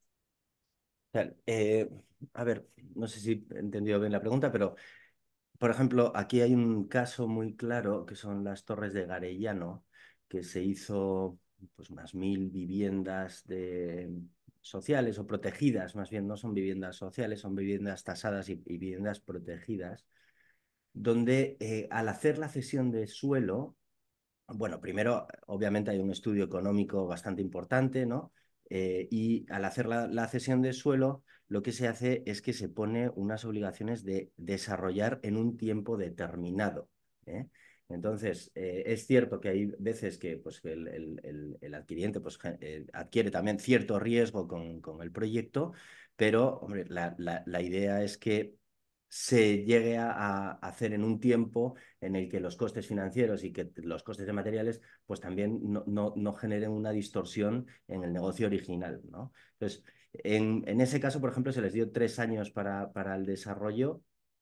A ver, no sé si he entendido bien la pregunta, pero por ejemplo, aquí hay un caso muy claro que son las Torres de Garellano, que se hizo pues unas 1000 viviendas sociales o protegidas, más bien no son viviendas sociales, son viviendas tasadas y viviendas protegidas, donde al hacer la cesión de suelo, bueno, primero, obviamente hay un estudio económico bastante importante, ¿no? Y al hacer la cesión de suelo, lo que se hace es que se pone unas obligaciones de desarrollar en un tiempo determinado, ¿eh? Entonces, es cierto que hay veces que, pues, que el adquiriente pues, adquiere también cierto riesgo con el proyecto, pero hombre, la idea es que se llegue a hacer en un tiempo en el que los costes financieros y que los costes de materiales pues también no generen una distorsión en el negocio original, ¿no? Entonces, en ese caso, por ejemplo, se les dio 3 años para el desarrollo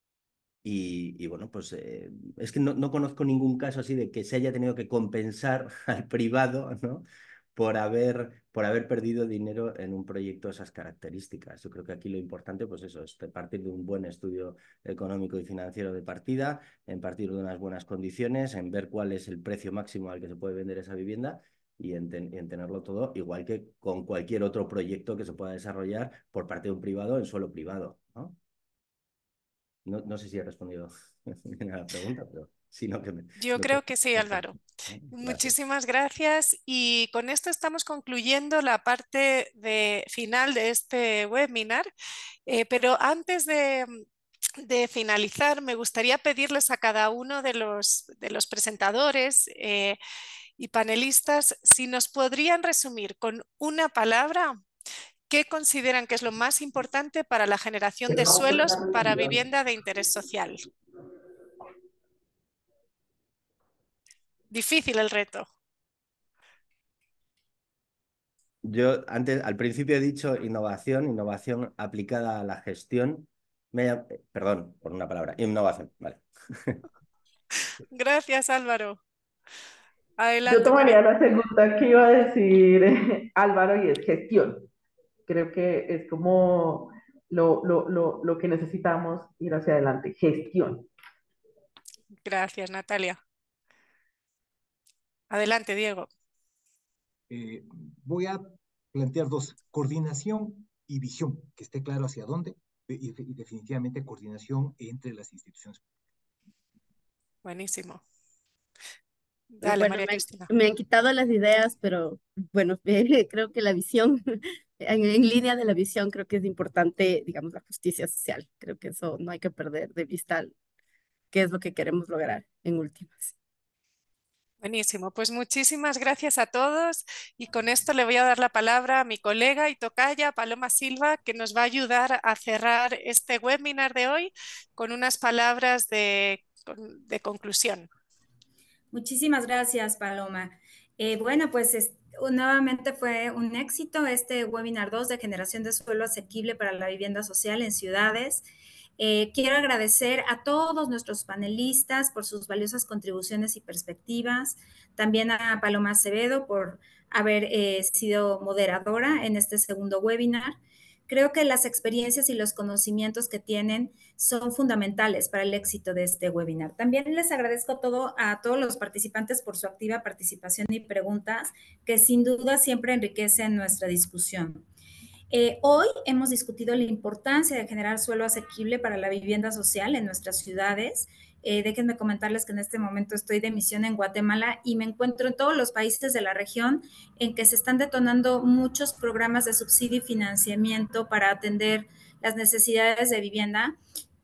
y bueno, pues es que no conozco ningún caso así de que se haya tenido que compensar al privado, ¿no? Por haber perdido dinero en un proyecto de esas características. Yo creo que aquí lo importante, pues eso, es partir de un buen estudio económico y financiero de partida, en partir de unas buenas condiciones, en ver cuál es el precio máximo al que se puede vender esa vivienda y en tenerlo todo, igual que con cualquier otro proyecto que se pueda desarrollar por parte de un privado en suelo privado, ¿no? No sé si he respondido bien a la pregunta, pero si no, que Yo me creo puedo... que sí, Álvaro. Gracias. Muchísimas gracias y con esto estamos concluyendo la parte final de este webinar, pero antes de finalizar me gustaría pedirles a cada uno de los presentadores y panelistas si nos podrían resumir con una palabra qué consideran que es lo más importante para la generación de suelos para vivienda de interés social. Difícil el reto. Yo antes, al principio he dicho innovación aplicada a la gestión. Perdón por una palabra, innovación, vale. Gracias, Álvaro. Yo Adelante, María. tomaría la segunda que iba a decir Álvaro y es gestión. Creo que es como lo que necesitamos ir hacia adelante, gestión. Gracias, Natalia. Adelante, Diego. Eh, Voy a plantear dos, coordinación y visión, que esté claro hacia dónde, y definitivamente coordinación entre las instituciones. Buenísimo. Dale, Bueno, María Cristina. me han quitado las ideas, pero bueno, creo que la visión, en línea de la visión, creo que es importante, digamos, la justicia social. Creo que eso no hay que perder de vista qué es lo que queremos lograr en últimas. Buenísimo. Pues muchísimas gracias a todos y con esto le voy a dar la palabra a mi colega y tocaya Paloma Silva, que nos va a ayudar a cerrar este webinar de hoy con unas palabras de conclusión. Muchísimas gracias, Paloma. Bueno, pues nuevamente fue un éxito este webinar 2 de generación de suelo asequible para la vivienda social en ciudades. Quiero agradecer a todos nuestros panelistas por sus valiosas contribuciones y perspectivas, también a Paloma Acevedo por haber sido moderadora en este segundo webinar. Creo que las experiencias y los conocimientos que tienen son fundamentales para el éxito de este webinar. También les agradezco a todos los participantes por su activa participación y preguntas, que sin duda siempre enriquecen nuestra discusión. Hoy hemos discutido la importancia de generar suelo asequible para la vivienda social en nuestras ciudades. Déjenme comentarles que en este momento estoy de misión en Guatemala y me encuentro en todos los países de la región en que se están detonando muchos programas de subsidio y financiamiento para atender las necesidades de vivienda.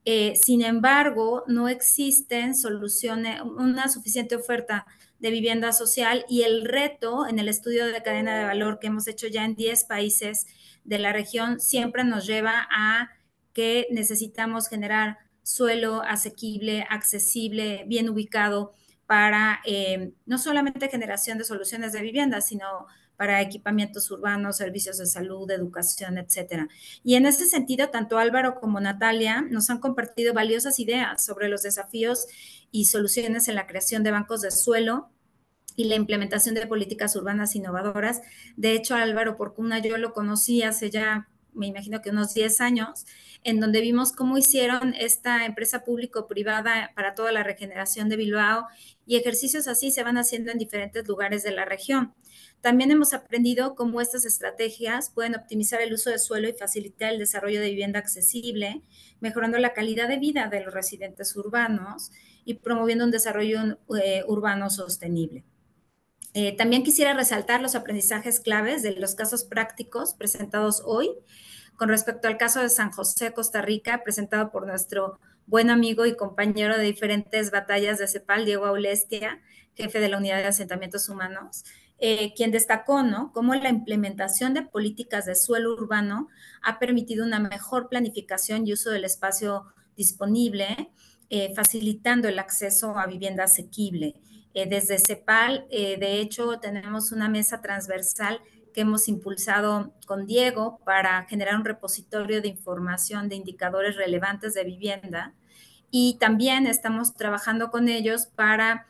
Sin embargo, no existen soluciones, una suficiente oferta de vivienda social, y el reto en el estudio de cadena de valor que hemos hecho ya en 10 países de la región siempre nos lleva a que necesitamos generar suelo asequible, accesible, bien ubicado para no solamente generación de soluciones de vivienda, sino para equipamientos urbanos, servicios de salud, educación, etcétera. Y en ese sentido, tanto Álvaro como Natalia nos han compartido valiosas ideas sobre los desafíos y soluciones en la creación de bancos de suelo y la implementación de políticas urbanas innovadoras. De hecho, Álvaro Porcuna yo lo conocí hace ya, me imagino que unos 10 años, en donde vimos cómo hicieron esta empresa público-privada para toda la regeneración de Bilbao, y ejercicios así se van haciendo en diferentes lugares de la región. También hemos aprendido cómo estas estrategias pueden optimizar el uso de suelo y facilitar el desarrollo de vivienda accesible, mejorando la calidad de vida de los residentes urbanos y promoviendo un desarrollo urbano sostenible. También quisiera resaltar los aprendizajes claves de los casos prácticos presentados hoy con respecto al caso de San José, Costa Rica, presentado por nuestro buen amigo y compañero de diferentes batallas de CEPAL, Diego Aulestia, jefe de la Unidad de Asentamientos Humanos, quien destacó, ¿no?, cómo la implementación de políticas de suelo urbano ha permitido una mejor planificación y uso del espacio disponible, facilitando el acceso a vivienda asequible. Desde CEPAL, de hecho, tenemos una mesa transversal que hemos impulsado con Diego para generar un repositorio de información de indicadores relevantes de vivienda, y también estamos trabajando con ellos para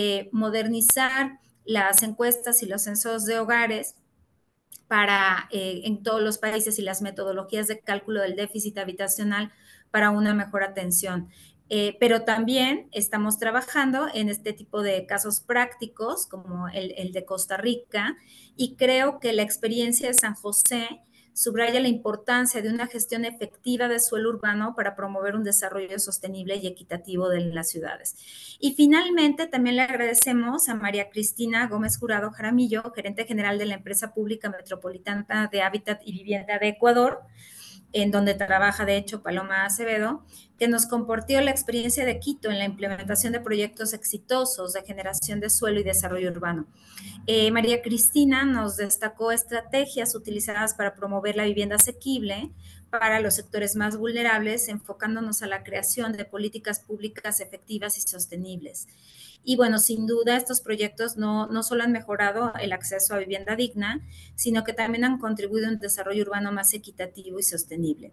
modernizar las encuestas y los censos de hogares para en todos los países, y las metodologías de cálculo del déficit habitacional para una mejor atención. Pero también estamos trabajando en este tipo de casos prácticos como el de Costa Rica, y creo que la experiencia de San José subraya la importancia de una gestión efectiva de suelo urbano para promover un desarrollo sostenible y equitativo de las ciudades. Y finalmente, también le agradecemos a María Cristina Gómez Jurado Jaramillo, gerente general de la Empresa Pública Metropolitana de Hábitat y Vivienda de Ecuador, en donde trabaja, de hecho, Paloma Acevedo, que nos compartió la experiencia de Quito en la implementación de proyectos exitosos de generación de suelo y desarrollo urbano. María Cristina nos destacó estrategias utilizadas para promover la vivienda asequible para los sectores más vulnerables, enfocándonos a la creación de políticas públicas efectivas y sostenibles. Y bueno, sin duda estos proyectos no solo han mejorado el acceso a vivienda digna, sino que también han contribuido a un desarrollo urbano más equitativo y sostenible.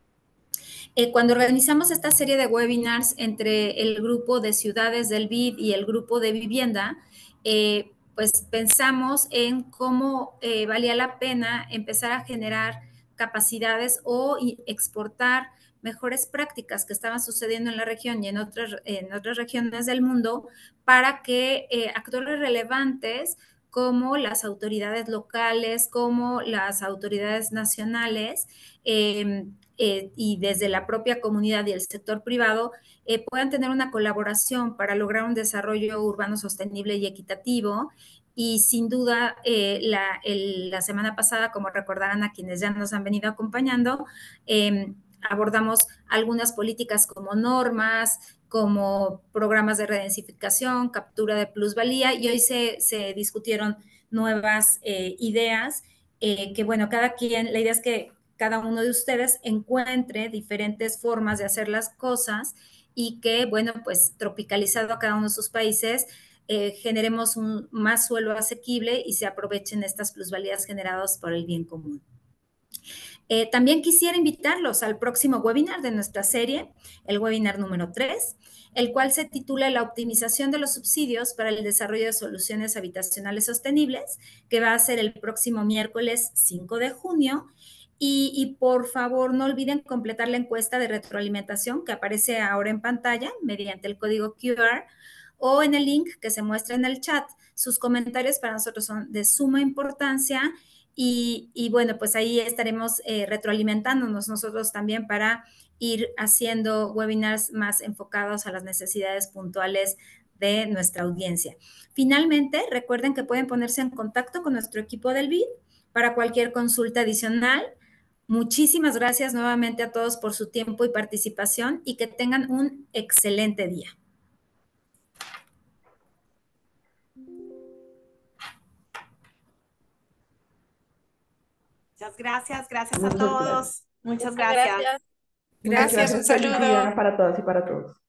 Cuando organizamos esta serie de webinars entre el grupo de ciudades del BID y el grupo de vivienda, pues pensamos en cómo valía la pena empezar a generar capacidades o exportar mejores prácticas que estaban sucediendo en la región y en otras regiones del mundo, para que actores relevantes como las autoridades locales, como las autoridades nacionales, y desde la propia comunidad y el sector privado puedan tener una colaboración para lograr un desarrollo urbano sostenible y equitativo. Y sin duda, la semana pasada, como recordarán a quienes ya nos han venido acompañando, abordamos algunas políticas como normas, como programas de redensificación, captura de plusvalía, y hoy se discutieron nuevas ideas que, bueno, la idea es que cada uno de ustedes encuentre diferentes formas de hacer las cosas, y que, bueno, pues tropicalizado a cada uno de sus países, generemos más suelo asequible y se aprovechen estas plusvalías generadas por el bien común. También quisiera invitarlos al próximo webinar de nuestra serie, el webinar número 3, el cual se titula La optimización de los subsidios para el desarrollo de soluciones habitacionales sostenibles, que va a ser el próximo miércoles 5 de junio. Y por favor, no olviden completar la encuesta de retroalimentación que aparece ahora en pantalla mediante el código QR o en el link que se muestra en el chat. Sus comentarios para nosotros son de suma importancia, y bueno, pues ahí estaremos retroalimentándonos nosotros también para ir haciendo webinars más enfocados a las necesidades puntuales de nuestra audiencia. Finalmente, recuerden que pueden ponerse en contacto con nuestro equipo del BID para cualquier consulta adicional Muchísimas gracias nuevamente a todos por su tiempo y participación y que tengan un excelente día. Muchas gracias, gracias a Muchas gracias. todos. Muchas Muchas gracias. gracias. Muchas Gracias, un gracias. Feliz saludo. día para todas y para todos.